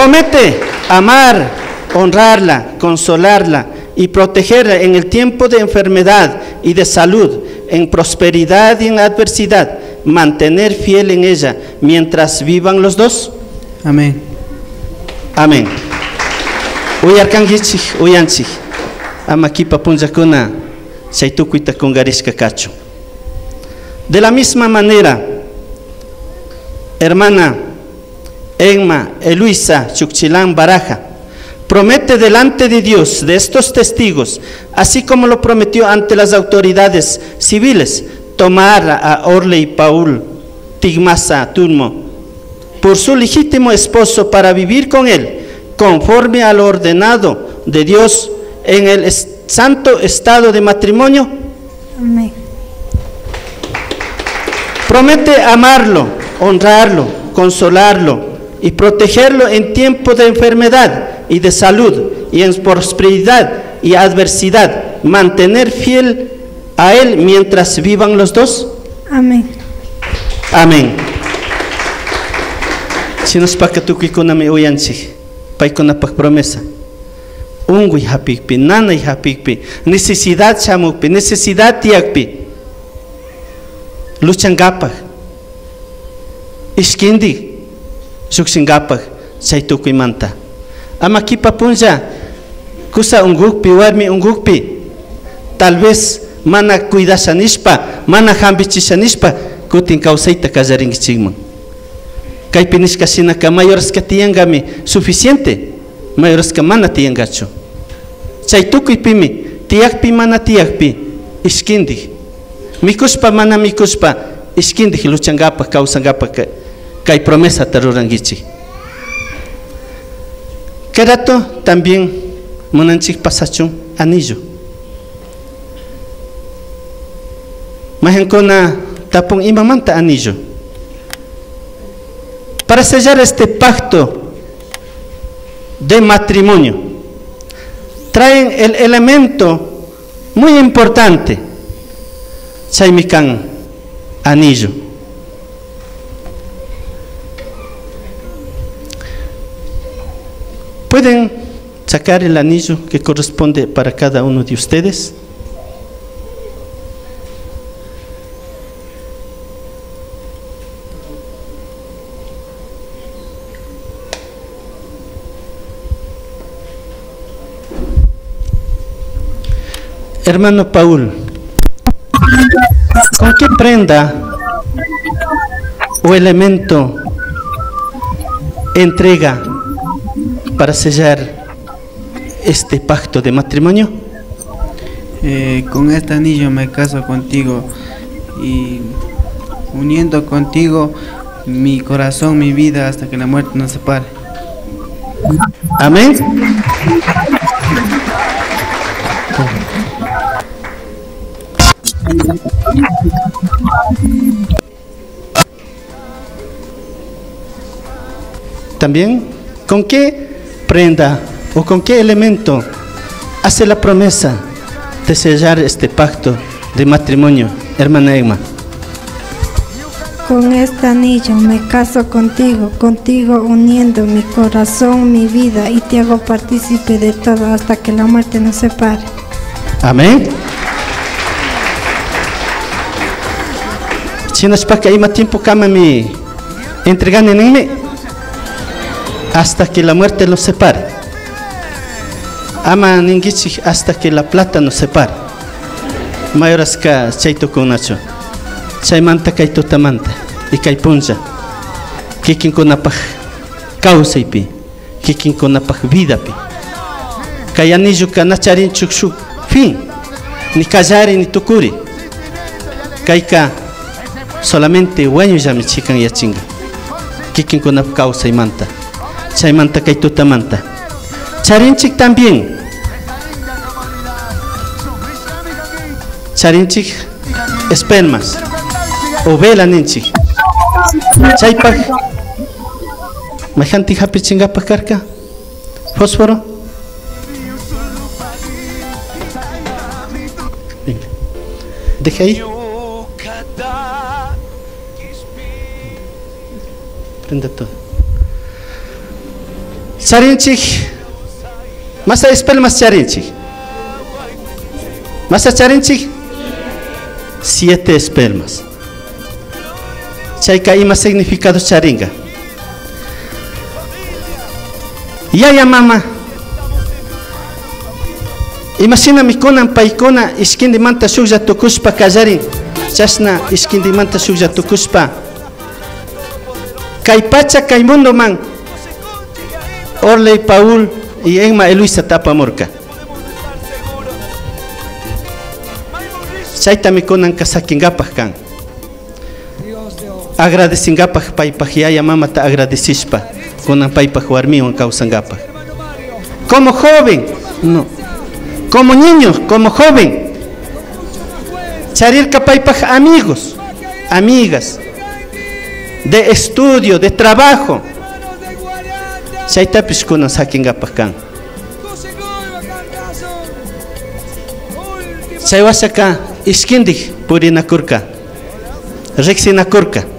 Promete amar, honrarla, consolarla y protegerla en el tiempo de enfermedad y de salud, en prosperidad y en adversidad, mantener fiel en ella mientras vivan los dos. Amén. Amén. Uyarkangichik, uyanchik. Amakipa punjakuna, chaytukuita kungarishka kachu. De la misma manera, hermana Emma Eluisa Chuchilán Baraja promete delante de Dios, de estos testigos, así como lo prometió ante las autoridades civiles, tomar a Orley Paul Tigmasa Turmo por su legítimo esposo para vivir con él, conforme a lo ordenado de Dios en el santo estado de matrimonio. Amén. Promete amarlo, honrarlo, consolarlo y protegerlo en tiempo de enfermedad y de salud y en prosperidad y adversidad, mantener fiel a él mientras vivan los dos. Amén. Amén. Si nos pakatukikunami uyanchik, paykunapak promesa. Unguy hapikpi, nanay hapikpi, necesidad chamukpi, necesidad tiakpi, luchangapak, iskindi, suksingapak, chaytukuymanta. Amakipa punja, kusa ungukpi, warmi ungukpi, tal vez mana cuidashanishpa, mana hambichishanishpa, kutin kausayta kallarinkichikman. Kaypi nishkashinaka mayores que tiyangami suficiente, mayores que mana tiyangachu. Chaytukuypimi, tiyakpi mana tiyakpi, iskindi. Mikushpa mana mikushpa, iskindi luchangapa, kausangapa, kay promesa tarurangichi. Que rato también monanchik pasachun anillo. Mahenkona tapon imamanta anillo. Para sellar este pacto de matrimonio, traen el elemento muy importante, chaymikan anillo. ¿Pueden sacar el anillo que corresponde para cada uno de ustedes? Hermano Paul, ¿con qué prenda o elemento entrega para sellar este pacto de matrimonio? Con este anillo me caso contigo y uniendo contigo mi corazón, mi vida, hasta que la muerte nos separe. Amén. También, ¿con qué prenda o con qué elemento hace la promesa de sellar este pacto de matrimonio, hermana Emma? Con este anillo me caso contigo, contigo uniendo mi corazón, mi vida, y te hago partícipe de todo hasta que la muerte nos separe. Amén. Si nos para que hay más tiempo que me entregan en mí hasta que la muerte los separe. Ama ningichi hasta que la plata nos separe. Mayoras ka chaito con nacho. Chaymanta kaito tamanta y kaipunja. Kikin konapaj causa ipi. Kikin konapaj vida pi. Kayanillo kanacharin chukshuk fin. Ni kallari ni tukuri. Kaika solamente hueño ya me chican y chinga. Kikin konap causa y manta. Chaymanta kaito tamanta. Charinchik también. Charinchik espermas. Ovela ninchik. Chaypaj. Majanti hapi chingapa karka. Fósforo. Venga. Deja ahí. Prenda todo. charinchik, masa espelmas charinchik. Masa charinchik, 7 espelmas. Chayka ima significado charinga. Yaya mama, imagina mikunan paikuna iskindi manta shuklla tukuspa kallarin, chasna iskindi manta shuklla tukuspa kay pacha kay mundo man Orley Paul y Emma Eluisa tapamurka. Chayta mikunan kasakingapaj kan. Agradecingapaj paypaj yaya mama ta agradecishpa kunan paypaj warmiwan kawsangapaj. Como joven, no. Como niño, como joven, charirka paypaj amigos, amigas, de estudio, de trabajo. Chaytapish kunan sakingapaj kan. Chaywashaka iskindij purinakurka, riksinakurka.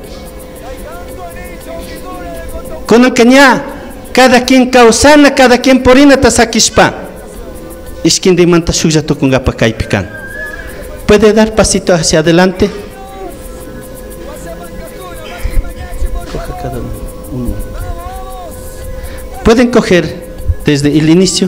Kunan kanya cada quien causana, cada quien purina tasakishpa. Iskindij manta shuklla tukungapaj kaypi kan. ¿Puede dar pasito hacia adelante? Coge cada uno. ¿Pueden coger desde el inicio?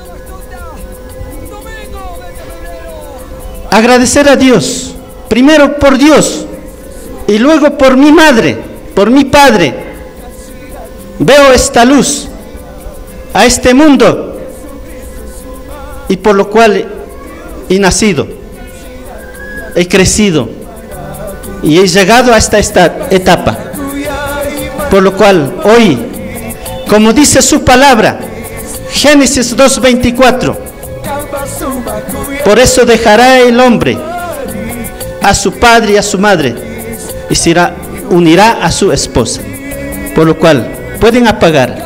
Agradecer a Dios, primero por Dios y luego por mi madre, por mi padre. Veo esta luz a este mundo y por lo cual he nacido, he crecido y he llegado hasta esta etapa. Por lo cual hoy, como dice su palabra, Génesis 2:24, por eso dejará el hombre a su padre y a su madre y se unirá a su esposa. Por lo cual pueden apagar.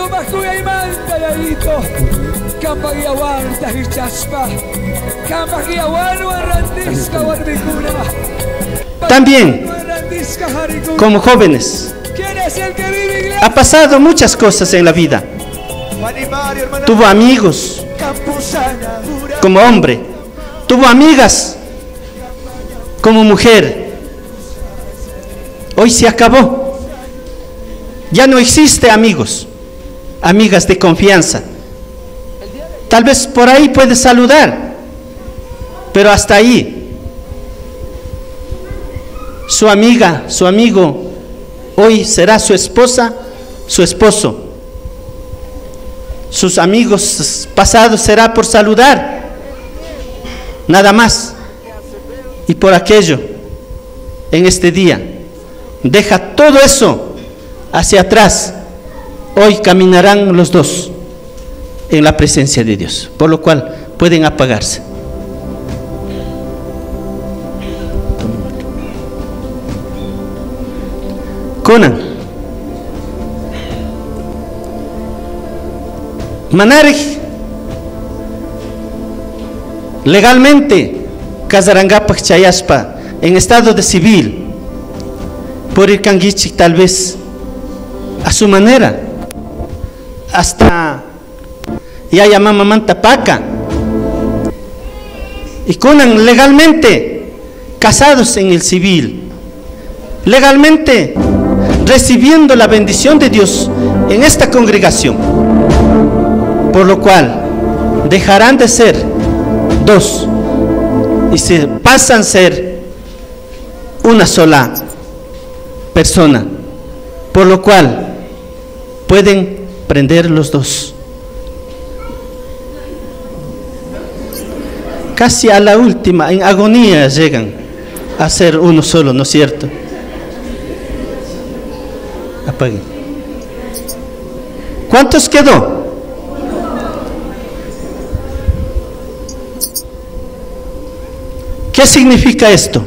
También, como jóvenes, ha pasado muchas cosas en la vida. Tuvo amigos como hombre, tuvo amigas como mujer. Hoy se acabó. Ya no existe amigos, amigas de confianza. Tal vez por ahí puede saludar, pero hasta ahí. Su amiga, su amigo, hoy será su esposa, su esposo. Sus amigos pasados será por saludar, nada más. Y por aquello, en este día, deja todo eso hacia atrás. Hoy caminarán los dos en la presencia de Dios, por lo cual pueden apagarse. Conan Manarij legalmente Kazarangapak Chayaspa en estado de civil por el Kangichik tal vez a su manera hasta Yaya Mama Mantapaca y Conan legalmente casados en el civil, legalmente recibiendo la bendición de Dios en esta congregación, por lo cual dejarán de ser dos y se pasan a ser una sola persona, por lo cual pueden prender los dos. Casi a la última, en agonía llegan a ser uno solo, ¿no es cierto? Apaguen. ¿Cuántos quedó? ¿Qué significa esto?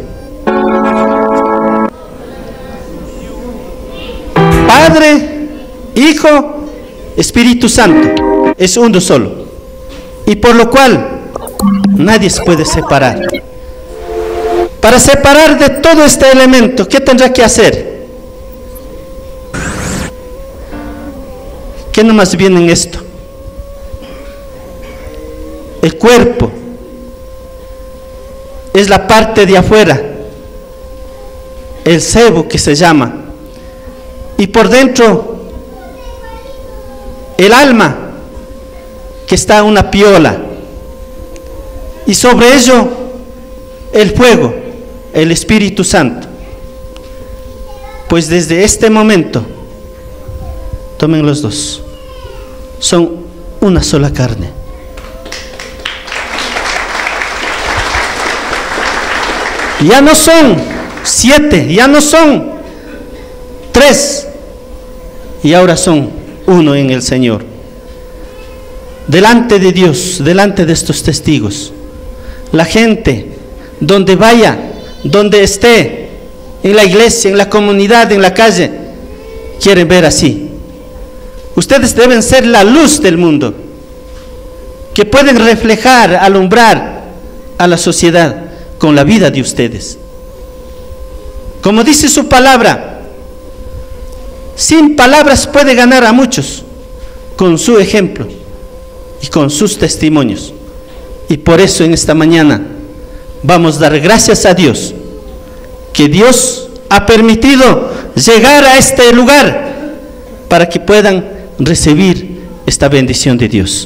Padre, Hijo, Espíritu Santo es uno solo, y por lo cual nadie se puede separar. Para separar de todo este elemento, ¿qué tendrá que hacer? ¿Qué nomás viene en esto? El cuerpo es la parte de afuera, el sebo que se llama, y por dentro el alma, que está una piola, y sobre ello el fuego, el Espíritu Santo. Pues desde este momento, tomen los dos, son una sola carne. Ya no son 7, ya no son 3, y ahora son uno en el Señor. Delante de Dios, delante de estos testigos, la gente, donde vaya, donde esté, en la iglesia, en la comunidad, en la calle, quieren ver así. Ustedes deben ser la luz del mundo, que pueden reflejar, alumbrar a la sociedad con la vida de ustedes. Como dice su palabra, sin palabras puede ganar a muchos, con su ejemplo y con sus testimonios. Y por eso en esta mañana vamos a dar gracias a Dios, que Dios ha permitido llegar a este lugar para que puedan recibir esta bendición de Dios.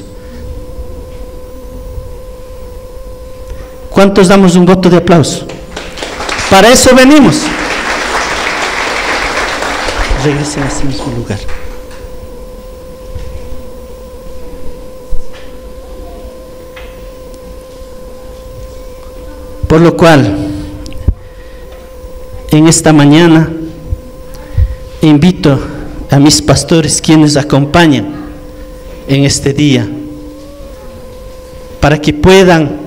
¿Cuántos damos un voto de aplauso? Para eso venimos. Regresen a ese mismo lugar. Por lo cual, en esta mañana invito a mis pastores, quienes acompañan en este día, para que puedan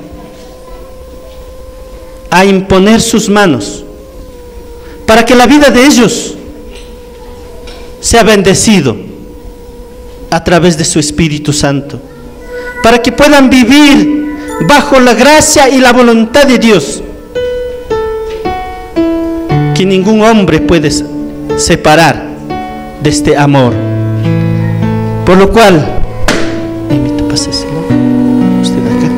a imponer sus manos, para que la vida de ellos sea bendecido a través de su Espíritu Santo, para que puedan vivir bajo la gracia y la voluntad de Dios, que ningún hombre puede separar de este amor. Por lo cual, invito, páseselo, usted acá,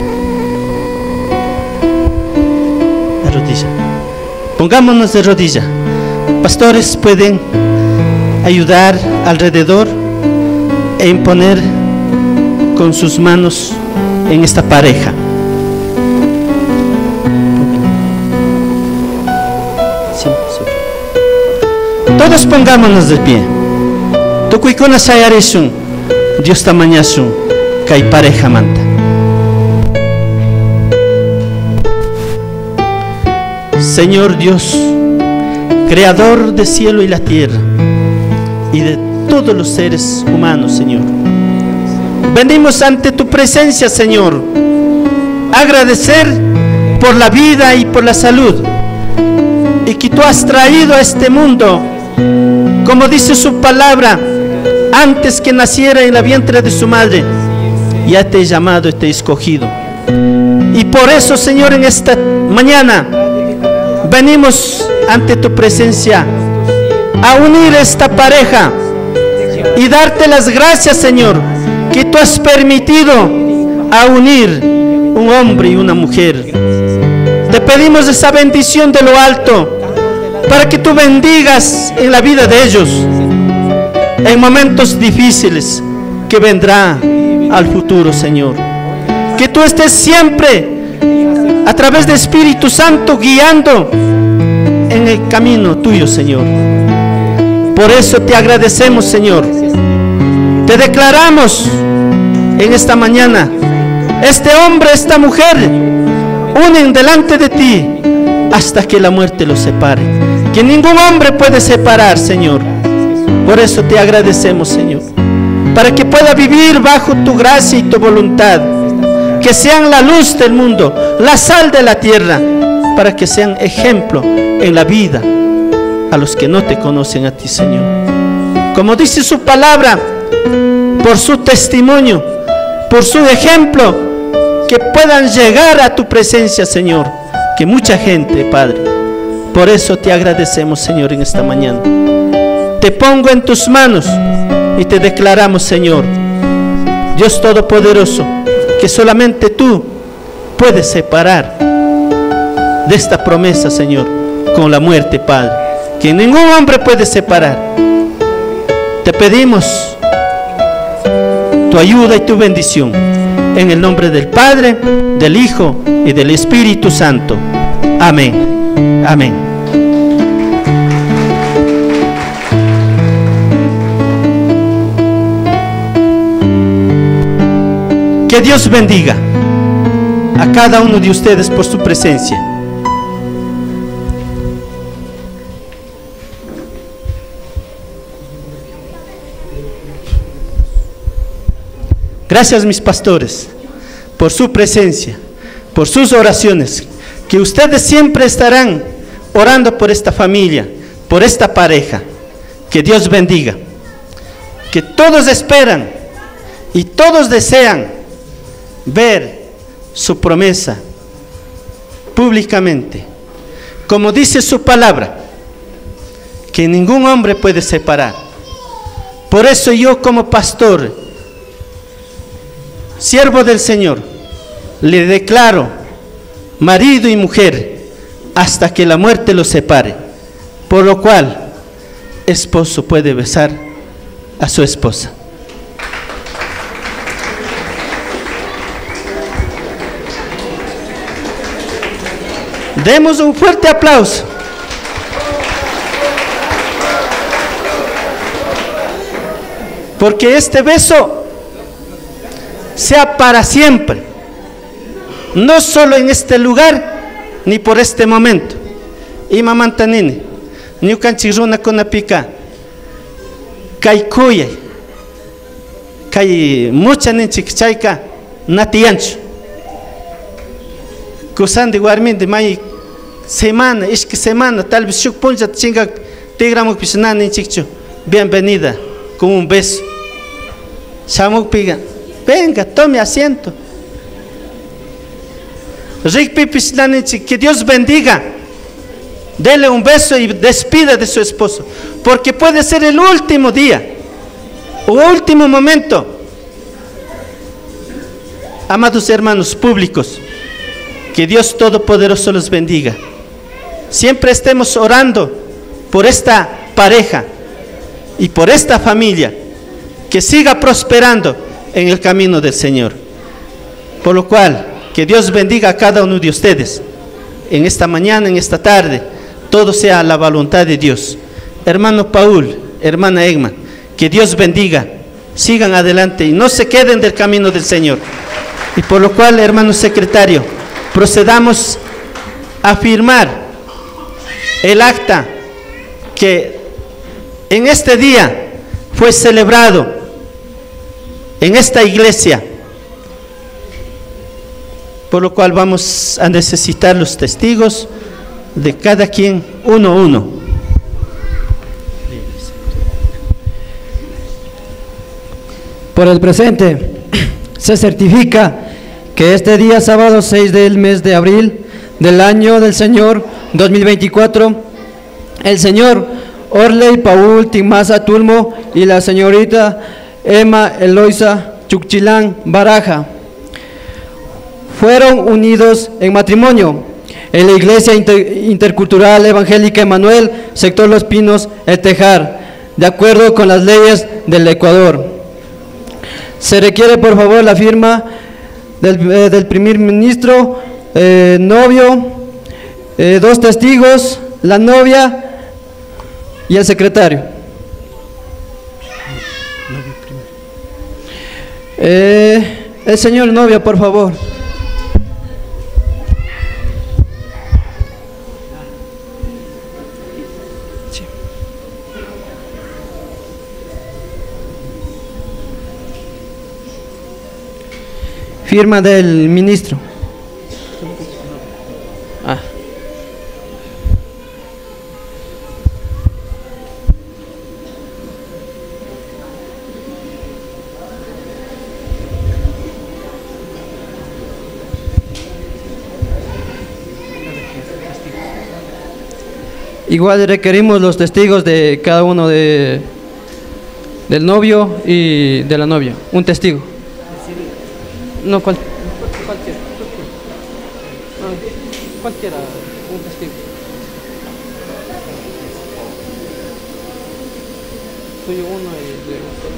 la rodilla, pongámonos de rodilla. Pastores pueden ayudar alrededor e imponer con sus manos en esta pareja. Sí, todos pongámonos de pie. Tukuikuna sayarishun, Dios tamañasun, kai pareja manta. Señor Dios, creador del cielo y la tierra y de todos los seres humanos, Señor, venimos ante tu presencia, Señor, agradecer por la vida y por la salud, y que tú has traído a este mundo, como dice su palabra, antes que naciera en la vientre de su madre, ya te he llamado y te he escogido. Y por eso, Señor, en esta mañana venimos ante tu presencia a unir esta pareja y darte las gracias, Señor, que tú has permitido a unir un hombre y una mujer. Te pedimos esa bendición de lo alto, para que tú bendigas en la vida de ellos, en momentos difíciles que vendrá al futuro, Señor. Que tú estés siempre a través del Espíritu Santo guiando en el camino tuyo, Señor. Por eso te agradecemos, Señor. Te declaramos en esta mañana, este hombre, esta mujer, unen delante de ti hasta que la muerte los separe, que ningún hombre puede separar, Señor. Por eso te agradecemos, Señor, para que pueda vivir bajo tu gracia y tu voluntad, que sean la luz del mundo, la sal de la tierra, para que sean ejemplo en la vida a los que no te conocen a ti, Señor. Como dice su palabra, por su testimonio, por su ejemplo, que puedan llegar a tu presencia, Señor, que mucha gente, Padre. Por eso te agradecemos, Señor, en esta mañana. Te pongo en tus manos y te declaramos, Señor, Dios Todopoderoso, que solamente tú puedes separar de esta promesa, Señor, con la muerte, Padre, que ningún hombre puede separar. Te pedimos tu ayuda y tu bendición, en el nombre del Padre, del Hijo y del Espíritu Santo. Amén. Amén. Que Dios bendiga a cada uno de ustedes por su presencia. Gracias, mis pastores, por su presencia, por sus oraciones, que ustedes siempre estarán orando por esta familia, por esta pareja. Que Dios bendiga, que todos esperan y todos desean ver su promesa públicamente, como dice su palabra, que ningún hombre puede separar. Por eso yo, como pastor, siervo del Señor, le declaro marido y mujer hasta que la muerte los separe, por lo cual esposo puede besar a su esposa. Demos un fuerte aplauso. Porque este beso sea para siempre, no solo en este lugar ni por este momento. Y mamantanini, ni canchiruna con la pica, kay kuya, kay mucha ninchichaika, natiancho. Kusan de guarmin de may semana, es que semana, tal vez shuk puncha chinga tigramo pisana ninchicho. Bienvenida con un beso. Shamuk piga. Venga, tome asiento. Que Dios bendiga. Dele un beso y despida de su esposo, porque puede ser el último día o último momento. Amados hermanos públicos, que Dios Todopoderoso los bendiga. Siempre estemos orando por esta pareja y por esta familia, que siga prosperando en el camino del Señor. Por lo cual, que Dios bendiga a cada uno de ustedes en esta mañana, en esta tarde. Todo sea a la voluntad de Dios. Hermano Paul, hermana Egma, que Dios bendiga. Sigan adelante y no se queden del camino del Señor. Y por lo cual, hermano secretario, procedamos a firmar el acta que en este día fue celebrado en esta iglesia, por lo cual vamos a necesitar los testigos de cada quien, uno a uno. Por el presente, se certifica que este día sábado 6 del mes de abril del año del Señor 2024, el señor Orley Paul Timasa Tulmo y la señorita Emma Eloisa Chuchilán Baraja fueron unidos en matrimonio en la Iglesia Intercultural Evangélica Emanuel, sector Los Pinos, El Tejar, de acuerdo con las leyes del Ecuador. Se requiere por favor la firma del primer ministro, novio, dos testigos, la novia y el secretario. El señor novio, por favor. Firma del ministro. Igual requerimos los testigos de cada uno de del novio y de la novia, un testigo. No, cualquiera. Cualquiera, un testigo. Tuyo uno y de otro.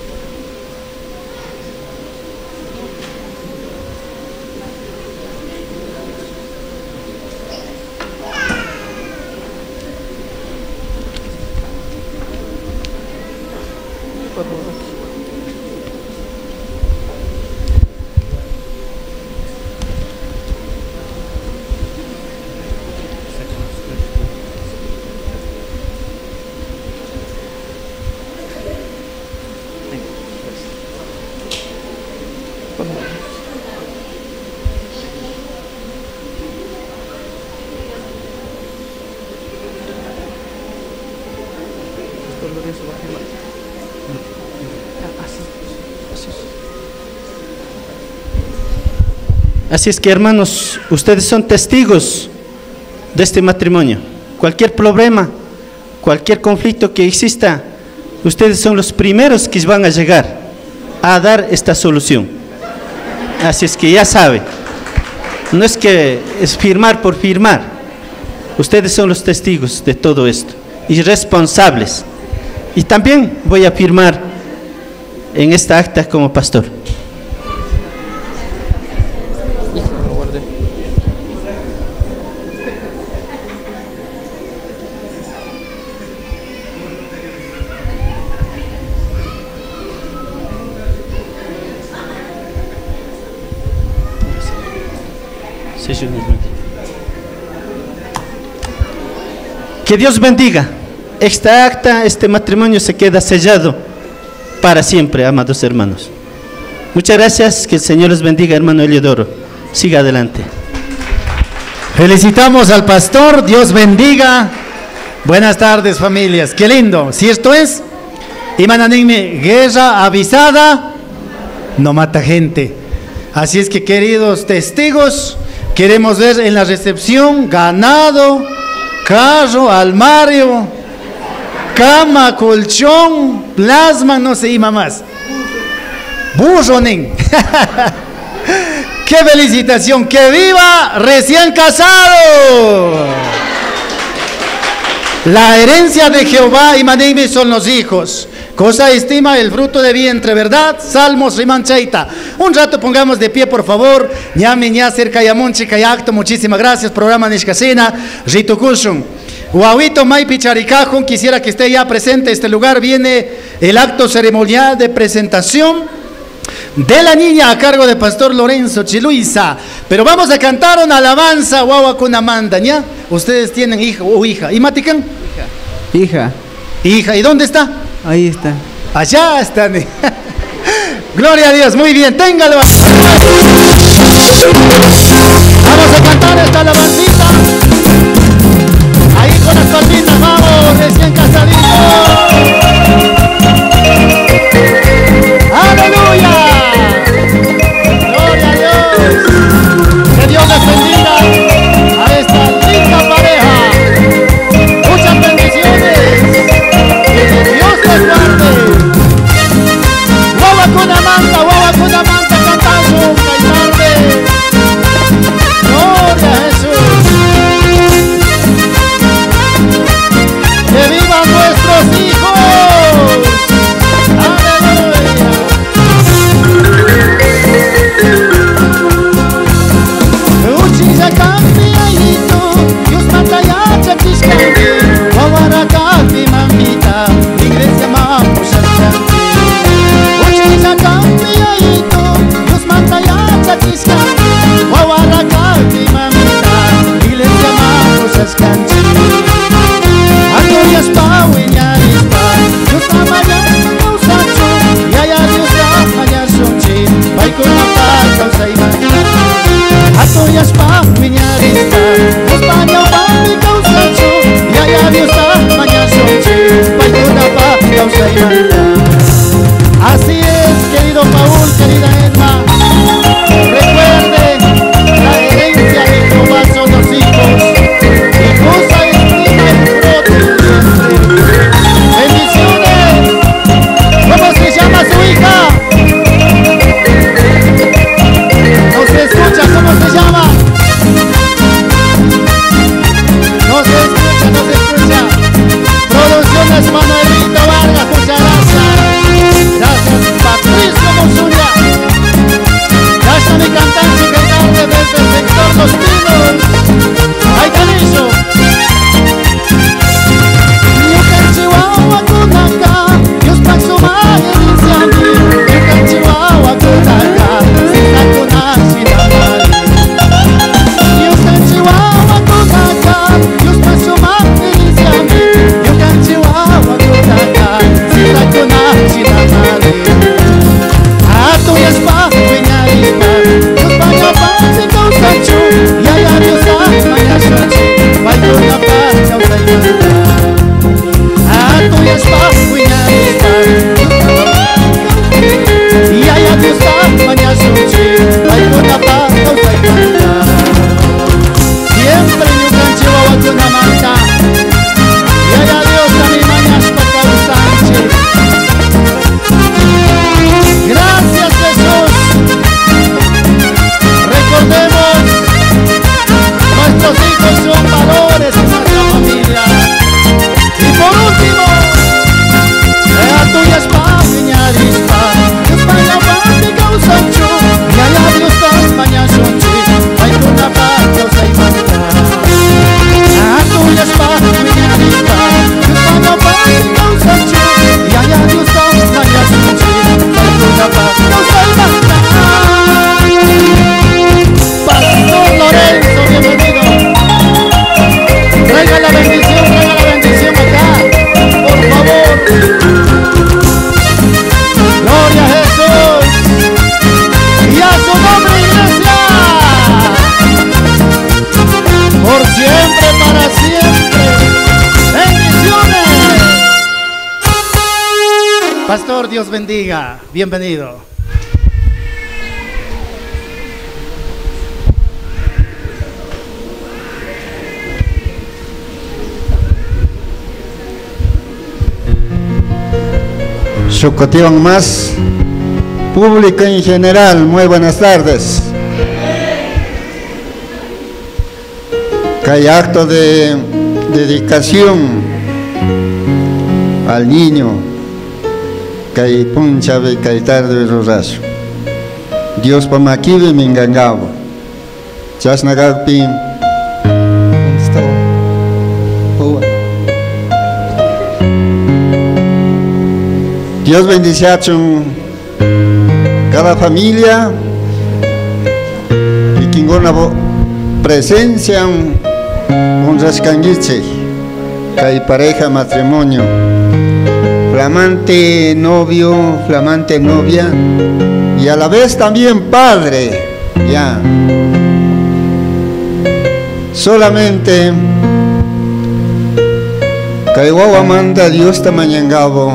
Así es que, hermanos, ustedes son testigos de este matrimonio. Cualquier problema, cualquier conflicto que exista, ustedes son los primeros que van a llegar a dar esta solución. Así es que ya saben, no es que es firmar por firmar, ustedes son los testigos de todo esto y responsables. Y también voy a firmar en esta acta como pastor. Que Dios bendiga. Esta acta, este matrimonio se queda sellado para siempre, amados hermanos. Muchas gracias, que el Señor les bendiga, hermano Eliodoro. Siga adelante. Felicitamos al pastor, Dios bendiga. Buenas tardes, familias, qué lindo. Si esto es, Imananime, guerra avisada no mata gente. Así es que, queridos testigos, queremos ver en la recepción ganado, carro, armario, cama, colchón, plasma, no sé, y más. Burro, nen. ¡Qué felicitación! ¡Que viva recién casado! La herencia de Jehová y Maneime son los hijos. Cosa estima el fruto de vientre, ¿verdad? Salmos rimanchaita. Un rato pongamos de pie, por favor. Ñame, ña, cerca yamonchi, kayacto. Muchísimas gracias. Programa Nishkasena, Ritukushun. Guauito Maipi Charicajón, quisiera que esté ya presente. Este lugar viene el acto ceremonial de presentación de la niña a cargo de Pastor Lorenzo Chiluiza. Pero vamos a cantar una alabanza, guagua con Amanda, ¿ya? Ustedes tienen hijo o hija. ¿Y Matican? Hija. Hija. ¿Y dónde está? Ahí está. Allá están. Gloria a Dios, muy bien, téngalo. Vamos a cantar esta alabancita. Ahí con las palmitas, vamos, recién casaditos. ¡Aleluya! ¡Gloria a Dios! Que Dios les bendiga a esta linda pareja. Muchas bendiciones. Que Dios les guarde. Guagua con Amanda, cantando, cantando. Gloria a Jesús. Dios bendiga. Bienvenido. Xocotiban más, público en general, muy buenas tardes. Que hay acto de dedicación al niño que hay puncha de caitar de rosario. Dios pa aquí de mingangabo. Chasnagagpi. Dios bendice a cada familia y quien una presencia un rascanguiche, que hay pareja, matrimonio, flamante novio, flamante novia y a la vez también padre, ya. Solamente que manda a Dios tamañangabo.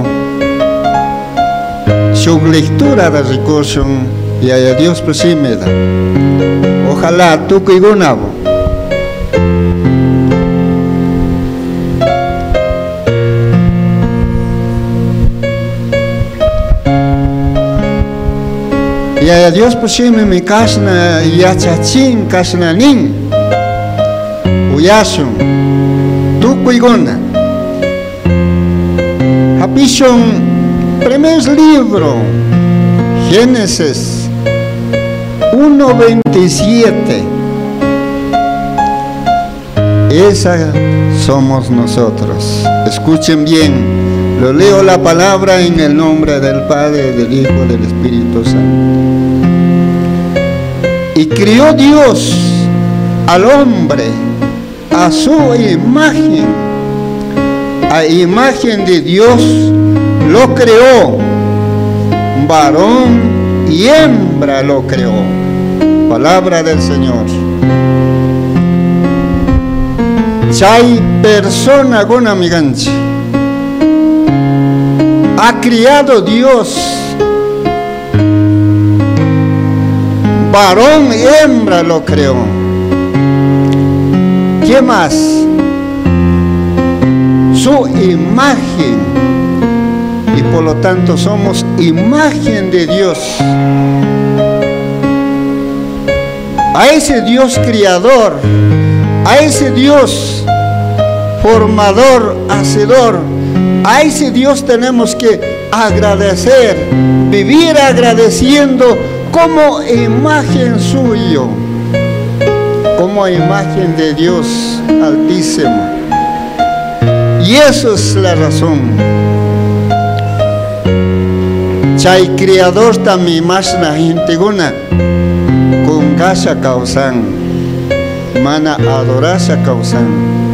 Su lectura de recurso y a Dios pues sí me da. Ojalá tú que gonabo. Y a Dios pues sí me casna y a chachín casna nin. Uyashun tú que gona. Hapishon. Primer libro, Génesis 1:27. Esa somos nosotros. Escuchen bien, lo leo la palabra en el nombre del Padre, del Hijo, del Espíritu Santo. Y crió Dios al hombre a su imagen, a imagen de Dios. Lo creó, varón y hembra lo creó. Palabra del Señor. Chay persona con amiganchi. Ha criado Dios. Varón y hembra lo creó. ¿Qué más? Su imagen. Y por lo tanto somos imagen de Dios. A ese Dios criador, a ese Dios formador, hacedor, a ese Dios tenemos que agradecer, vivir agradeciendo como imagen suyo, como imagen de Dios Altísimo. Y eso es la razón. Chay criador también más la gente guna con casa causan, mana adorasa causan.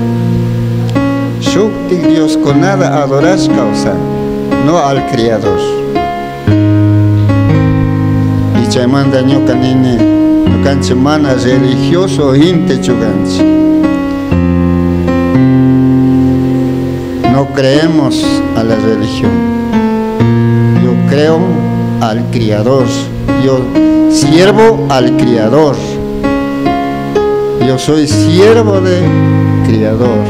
Shukti Dios con nada adoras causan, no al criador. Y chay manda ñoca nene, ñocanche mana religioso gente chuganche. No creemos a la religión. Creo al Criador, yo siervo al Criador, yo soy siervo del Criador.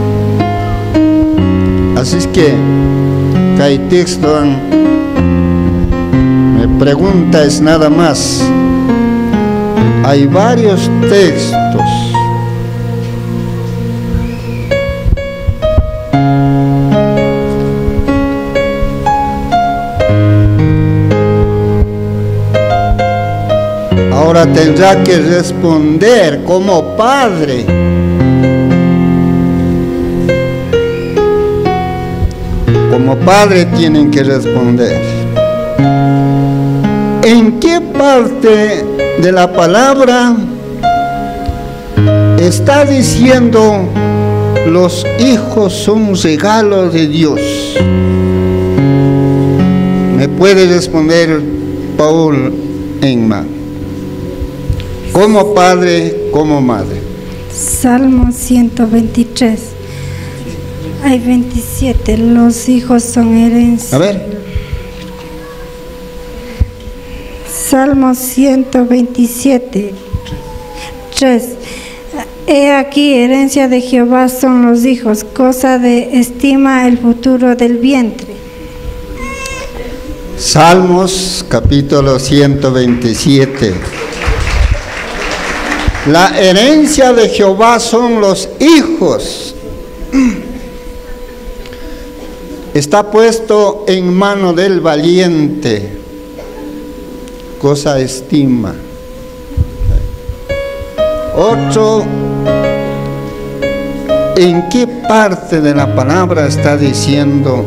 Así es que hay texto, me pregunta es nada más, hay varios textos. Ahora tendrá que responder como padre. Como padre tienen que responder. ¿En qué parte de la palabra está diciendo los hijos son regalos de Dios? ¿Me puede responder Paul Enma? Como padre, como madre. Salmo 123. Hay 27. Los hijos son herencia. A ver. Salmo 127, 3. He aquí, herencia de Jehová son los hijos, cosa de estima el futuro del vientre. Salmos capítulo 127. La herencia de Jehová son los hijos. Está puesto en mano del valiente, cosa estima. Otro, ¿en qué parte de la palabra está diciendo?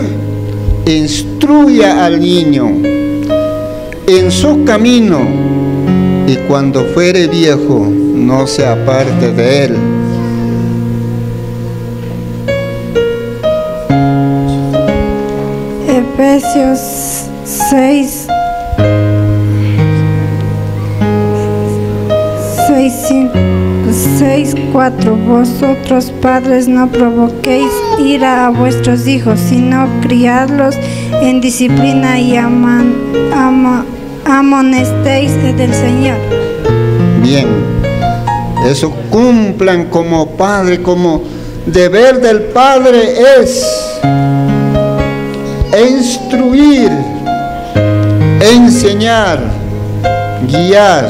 Instruya al niño en su camino, y cuando fuere viejo no se aparte de él. Efesios 6, 4. Vosotros padres no provoquéis ira a vuestros hijos, sino criadlos en disciplina y amonestéis del Señor. Bien, eso cumplan como padre, como deber del padre es instruir, enseñar, guiar.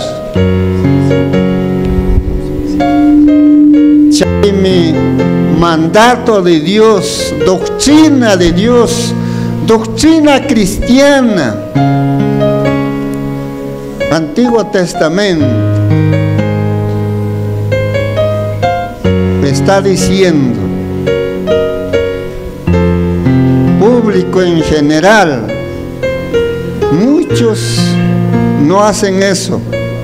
Mi mandato de Dios, doctrina de Dios, doctrina cristiana, Antiguo Testamento, está diciendo, público en general, muchos no hacen eso.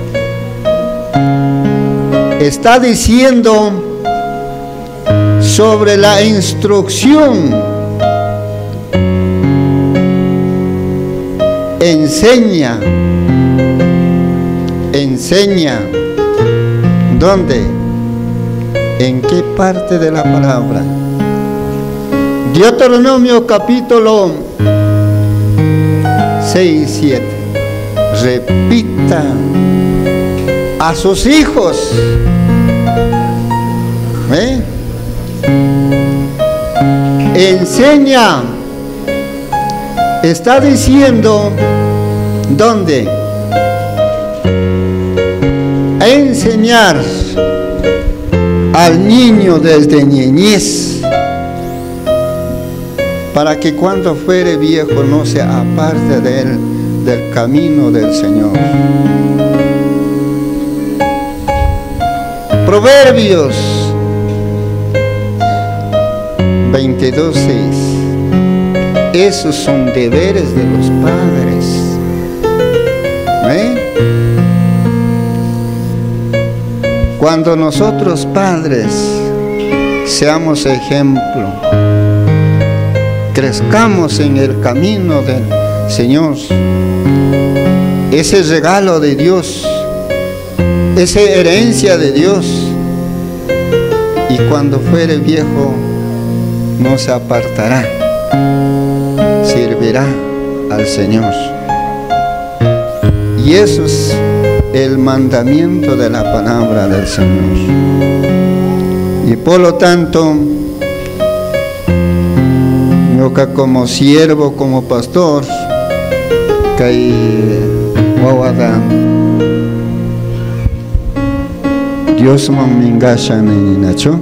Está diciendo sobre la instrucción. Enseña. ¿Dónde? ¿En qué parte de la palabra? Deuteronomio capítulo 6, 7. Repita a sus hijos. Enseña. Está diciendo ¿dónde? Enseñar al niño desde niñez, para que cuando fuere viejo no se aparte de él, del camino del Señor. Proverbios 22:6. Esos son deberes de los padres. Cuando nosotros padres seamos ejemplo, crezcamos en el camino del Señor, ese regalo de Dios, esa herencia de Dios, y cuando fuere viejo no se apartará, servirá al Señor. Y eso es el mandamiento de la palabra del Señor. Y por lo tanto, yo como siervo, como pastor, que Dios me engaña en Nacho.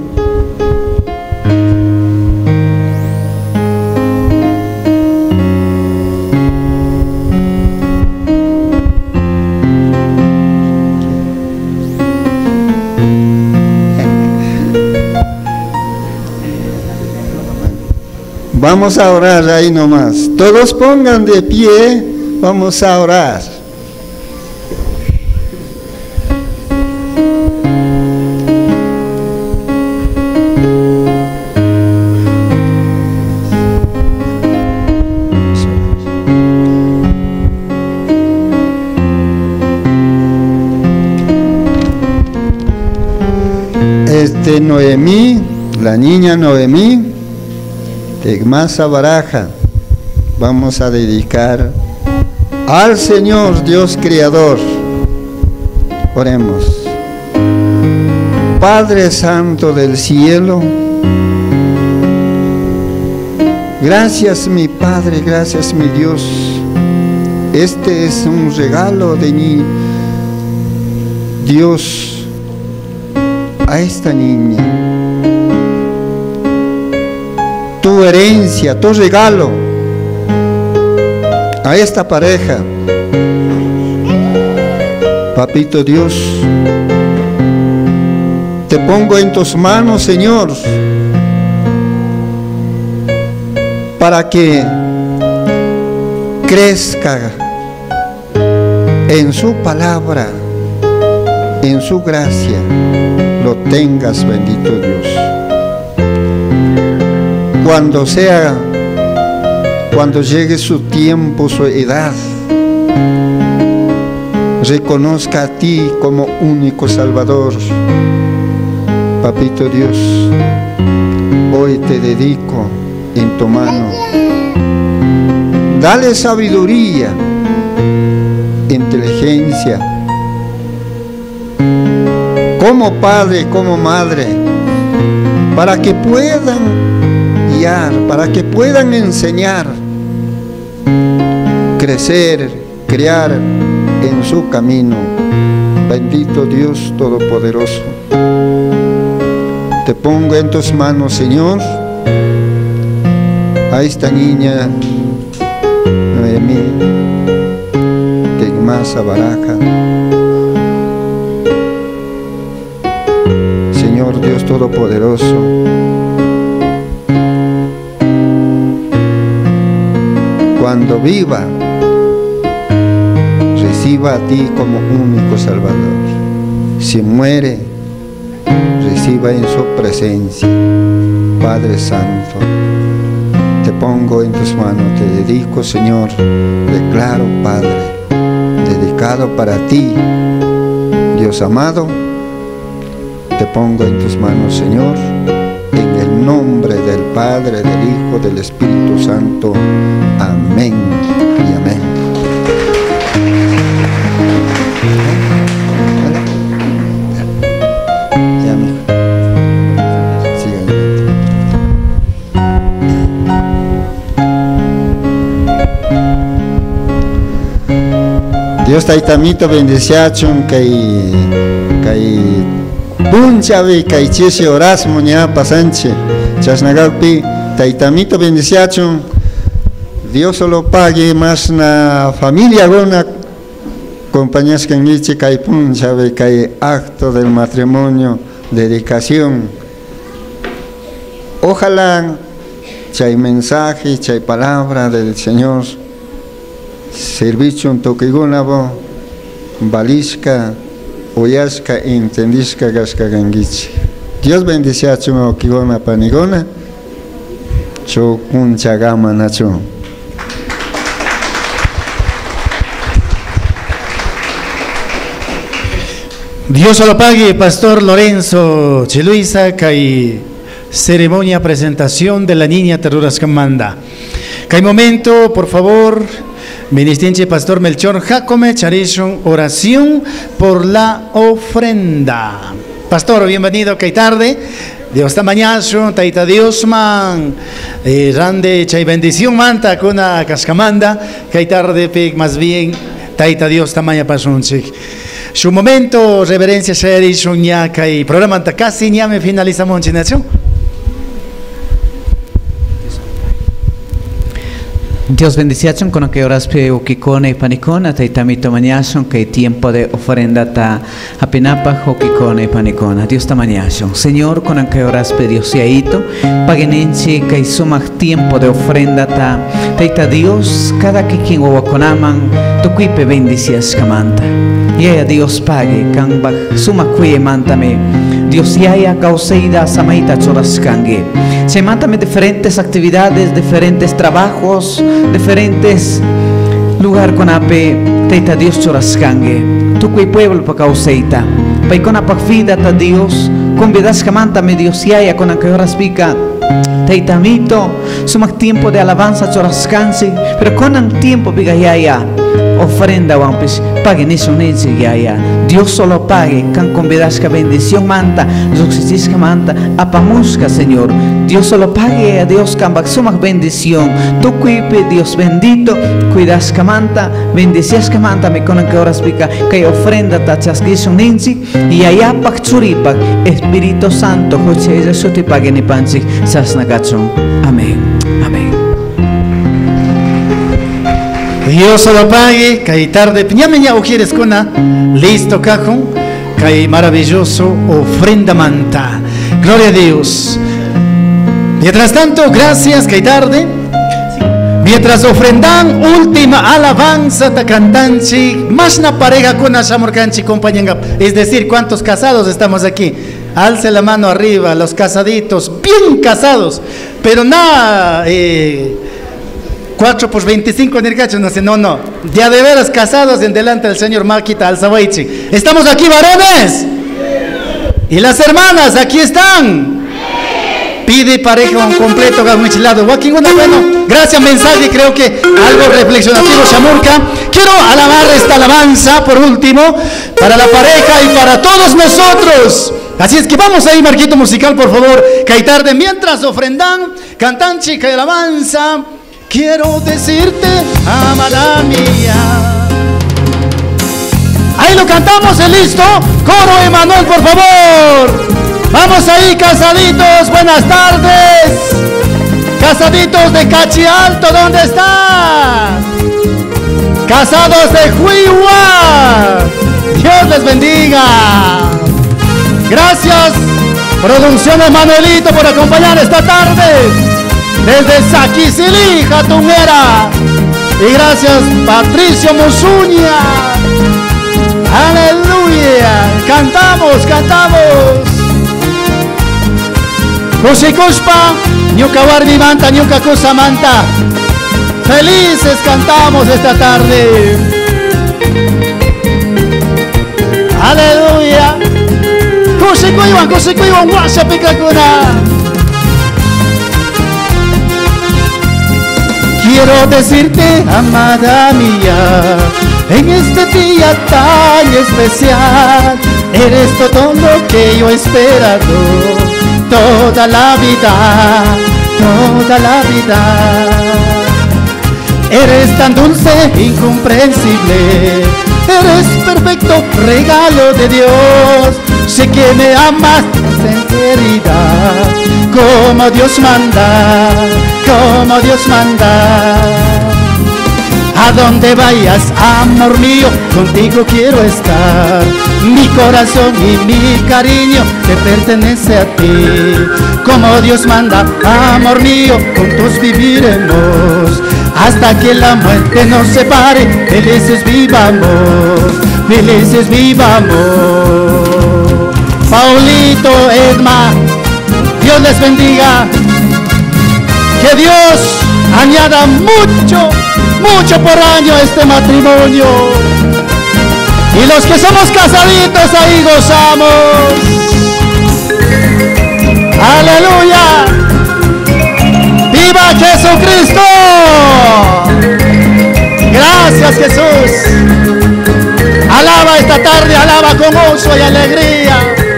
Vamos a orar ahí nomás. Todos pongan de pie, vamos a orar. Noemí, la niña Noemí, Tegmasa Baraja, vamos a dedicar al Señor Dios Creador. Oremos. Padre Santo del cielo, gracias mi Padre, gracias mi Dios. Este es un regalo de mi Dios a esta niña. Tu herencia, tu regalo a esta pareja. Papito Dios, te pongo en tus manos, Señor, para que crezca en su palabra, en su gracia, lo tengas, bendito Dios. Cuando llegue su tiempo, su edad, reconozca a ti como único Salvador. Papito Dios, hoy te dedico en tu mano. Dale sabiduría, inteligencia, como padre, como madre, para que puedan guiar, para que puedan enseñar, crecer, crear en su camino. Bendito Dios Todopoderoso, te pongo en tus manos, Señor, a esta niña Noemí Tegmasa Baraja. Señor Dios Todopoderoso, cuando viva, reciba a ti como único Salvador. Si muere, reciba en su presencia. Padre Santo, te pongo en tus manos, te dedico, Señor, declaro, Padre, dedicado para ti, Dios amado, te pongo en tus manos, Señor, en el nombre del Padre, del Hijo, del Espíritu Santo. Amén y amén. Dios taitamito bendiciachun kay punchavi kay chisi orasmo ña pasanche chasnagaupi taitamito bendiciachun. Dios solo pague más na familia gona compañías que niche kay punchavi kay acto del matrimonio, dedicación. Ojalá chay mensaje, chay palabra del Señor servicio un toquigunabo, balisca, oyasca, entendisca, gasca ganguichi. Dios bendice a tu oquigona panigona, cho kunchagama nacho. Dios lo pague, Pastor Lorenzo Chiluisa, y ceremonia presentación de la niña Terruras Camanda. Hay momento, por favor. Ministenche Pastor Melchor Jacome Charishon, oración por la ofrenda. Pastor, bienvenido, que tarde. Dios ta mañana, taita Dios man, rande chay bendición manta con una cascamanda, que tarde peg más bien, taita Dios ta mañana pasun chic. Su momento, reverencia Charishon ya que programa ta casi ya me finalizamos en nación. Dios bendición con que horas pe ukikone y panicona taitamito mañason que tiempo de ofrenda ta apenapa ukikone y panicona. Dios ta mañason. Señor con que horas pe Dios yaito pagenenche que suma tiempo de ofrenda ta taita Dios cada que quien wakonaman tu cuipe bendicias camanta. Y a Dios pague kamba suma cuie mantame. Dios yaya causeida samaita chorascangue. Se mántame diferentes actividades, diferentes trabajos, diferentes lugar con ape teita Dios chorascangue. Tu cui pueblo pa causeita. Pa icona pa fida ta Dios. Con vidas camántame Dios yaya con que horas pica. Teita mito. Suma tiempo de alabanza chorascanse. Pero con tiempo pica yaya. ofrenda wampis pague ni sonense ya. Dios solo pague can convidasca bendición manta, zuxisisca manta, apamusca Señor. Dios solo pague a Dios cambak sumak bendición. Tu cuipe Dios bendito, cuidasca manta, bendiciasca manta me conan que horas pica que ofrenda tachasqui sonense y allá pak churipak Espíritu Santo José Jesús te pague ni pansi sasnagachon. Amén. Amén. Dios solo pague, que tarde, piñameña o quieres cona, listo cajón, que maravilloso ofrenda manta. Gloria a Dios. Mientras tanto, gracias, que tarde. Mientras ofrendan última alabanza ta cantanchi, más na pareja con ashamorcanchi compañera. Es decir, ¿cuántos casados estamos aquí? Alce la mano arriba, los casaditos, bien casados, pero nada, 4 por 25 en el cacho, no sé, no, ya de veras casados en delante del Señor Maquita Alzawaichi. ¿Estamos aquí, varones? ¿Y las hermanas aquí están? Pide pareja un completo gamuchilado. Bueno, gracias mensaje, creo que algo reflexionativo, Shamurka. Quiero alabar esta alabanza por último para la pareja y para todos nosotros. Así es que vamos ahí, marquito musical, por favor, que hay tarde. Mientras ofrendan, cantan chica y alabanza. Quiero decirte, amada mía. Ahí lo cantamos, ¿es listo? Coro Emanuel, por favor. Vamos ahí, casaditos, buenas tardes. Casaditos de Cachi Alto, ¿dónde están? Casados de Huihua, Dios les bendiga. Gracias, Producciones Manuelito, por acompañar esta tarde desde Saquicilí, Jatunera. Y gracias, Patricio Musuña. Aleluya. Cantamos, cantamos. Kusikuspa, Ñuka Warbi Manta, Ñuka Kusa Manta. Felices cantamos esta tarde. Aleluya. Kusikuiwan, Guasapicacuna. Quiero decirte, amada mía, en este día tan especial, eres todo lo que yo he esperado, toda la vida, toda la vida. Eres tan dulce, incomprensible, eres perfecto regalo de Dios. Sé que me amas con sinceridad, como Dios manda, como Dios manda. A donde vayas, amor mío, contigo quiero estar. Mi corazón y mi cariño te pertenece a ti. Como Dios manda, amor mío, juntos viviremos hasta que la muerte nos separe. Felices vivamos, felices vivamos. Paulito, Edma, Dios les bendiga. Que Dios añada mucho, mucho por año a este matrimonio. Y los que somos casaditos ahí gozamos. Aleluya. ¡Viva Jesucristo! Gracias, Jesús. Alaba esta tarde, alaba con gozo y alegría.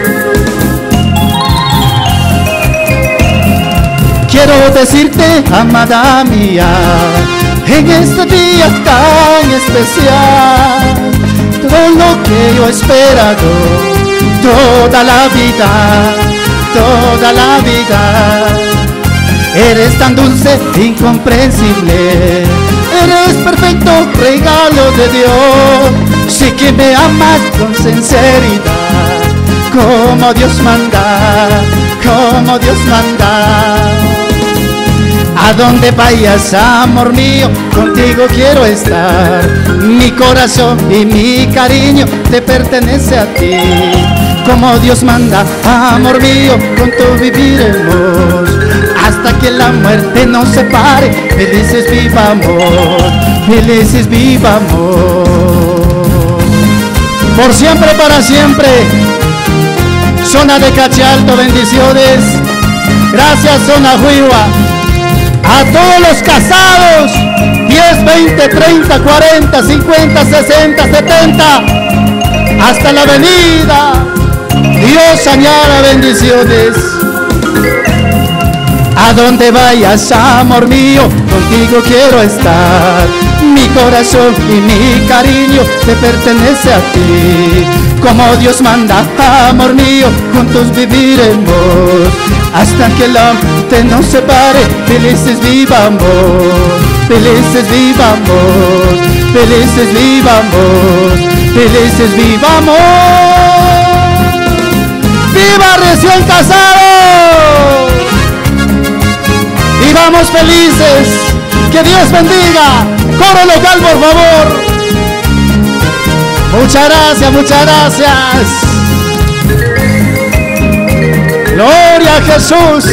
Quiero decirte, amada mía, en este día tan especial, todo lo que yo he esperado, toda la vida, toda la vida. Eres tan dulce, incomprensible, eres perfecto regalo de Dios. Sé que me amas con sinceridad, como Dios manda, como Dios manda. A donde vayas, amor mío, contigo quiero estar. Mi corazón y mi cariño te pertenece a ti. Como Dios manda, amor mío, juntos viviremos hasta que la muerte nos separe. Felices vivamos, felices vivamos. Por siempre, para siempre. Zona de Cachi Alto, bendiciones. Gracias, Zona Huihua. A todos los casados, Dios 10, 20, 30, 40, 50, 60, 70, hasta la venida. Dios añada bendiciones. A donde vayas, amor mío, contigo quiero estar. Mi corazón y mi cariño te pertenece a ti. Como Dios manda, amor mío, juntos viviremos hasta que la muerte nos separe. Felices vivamos, felices vivamos, felices vivamos, felices vivamos. ¡Viva recién casado! Vivamos felices. Que Dios bendiga. Coro local, por favor. Muchas gracias, muchas gracias. Gloria a Jesús.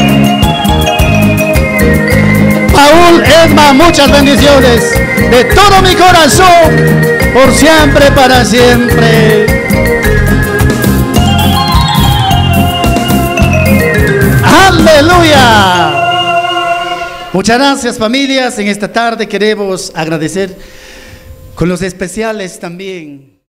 Paul, Edma, muchas bendiciones de todo mi corazón, por siempre, para siempre. Aleluya. Muchas gracias, familias. En esta tarde queremos agradecer con los especiales también.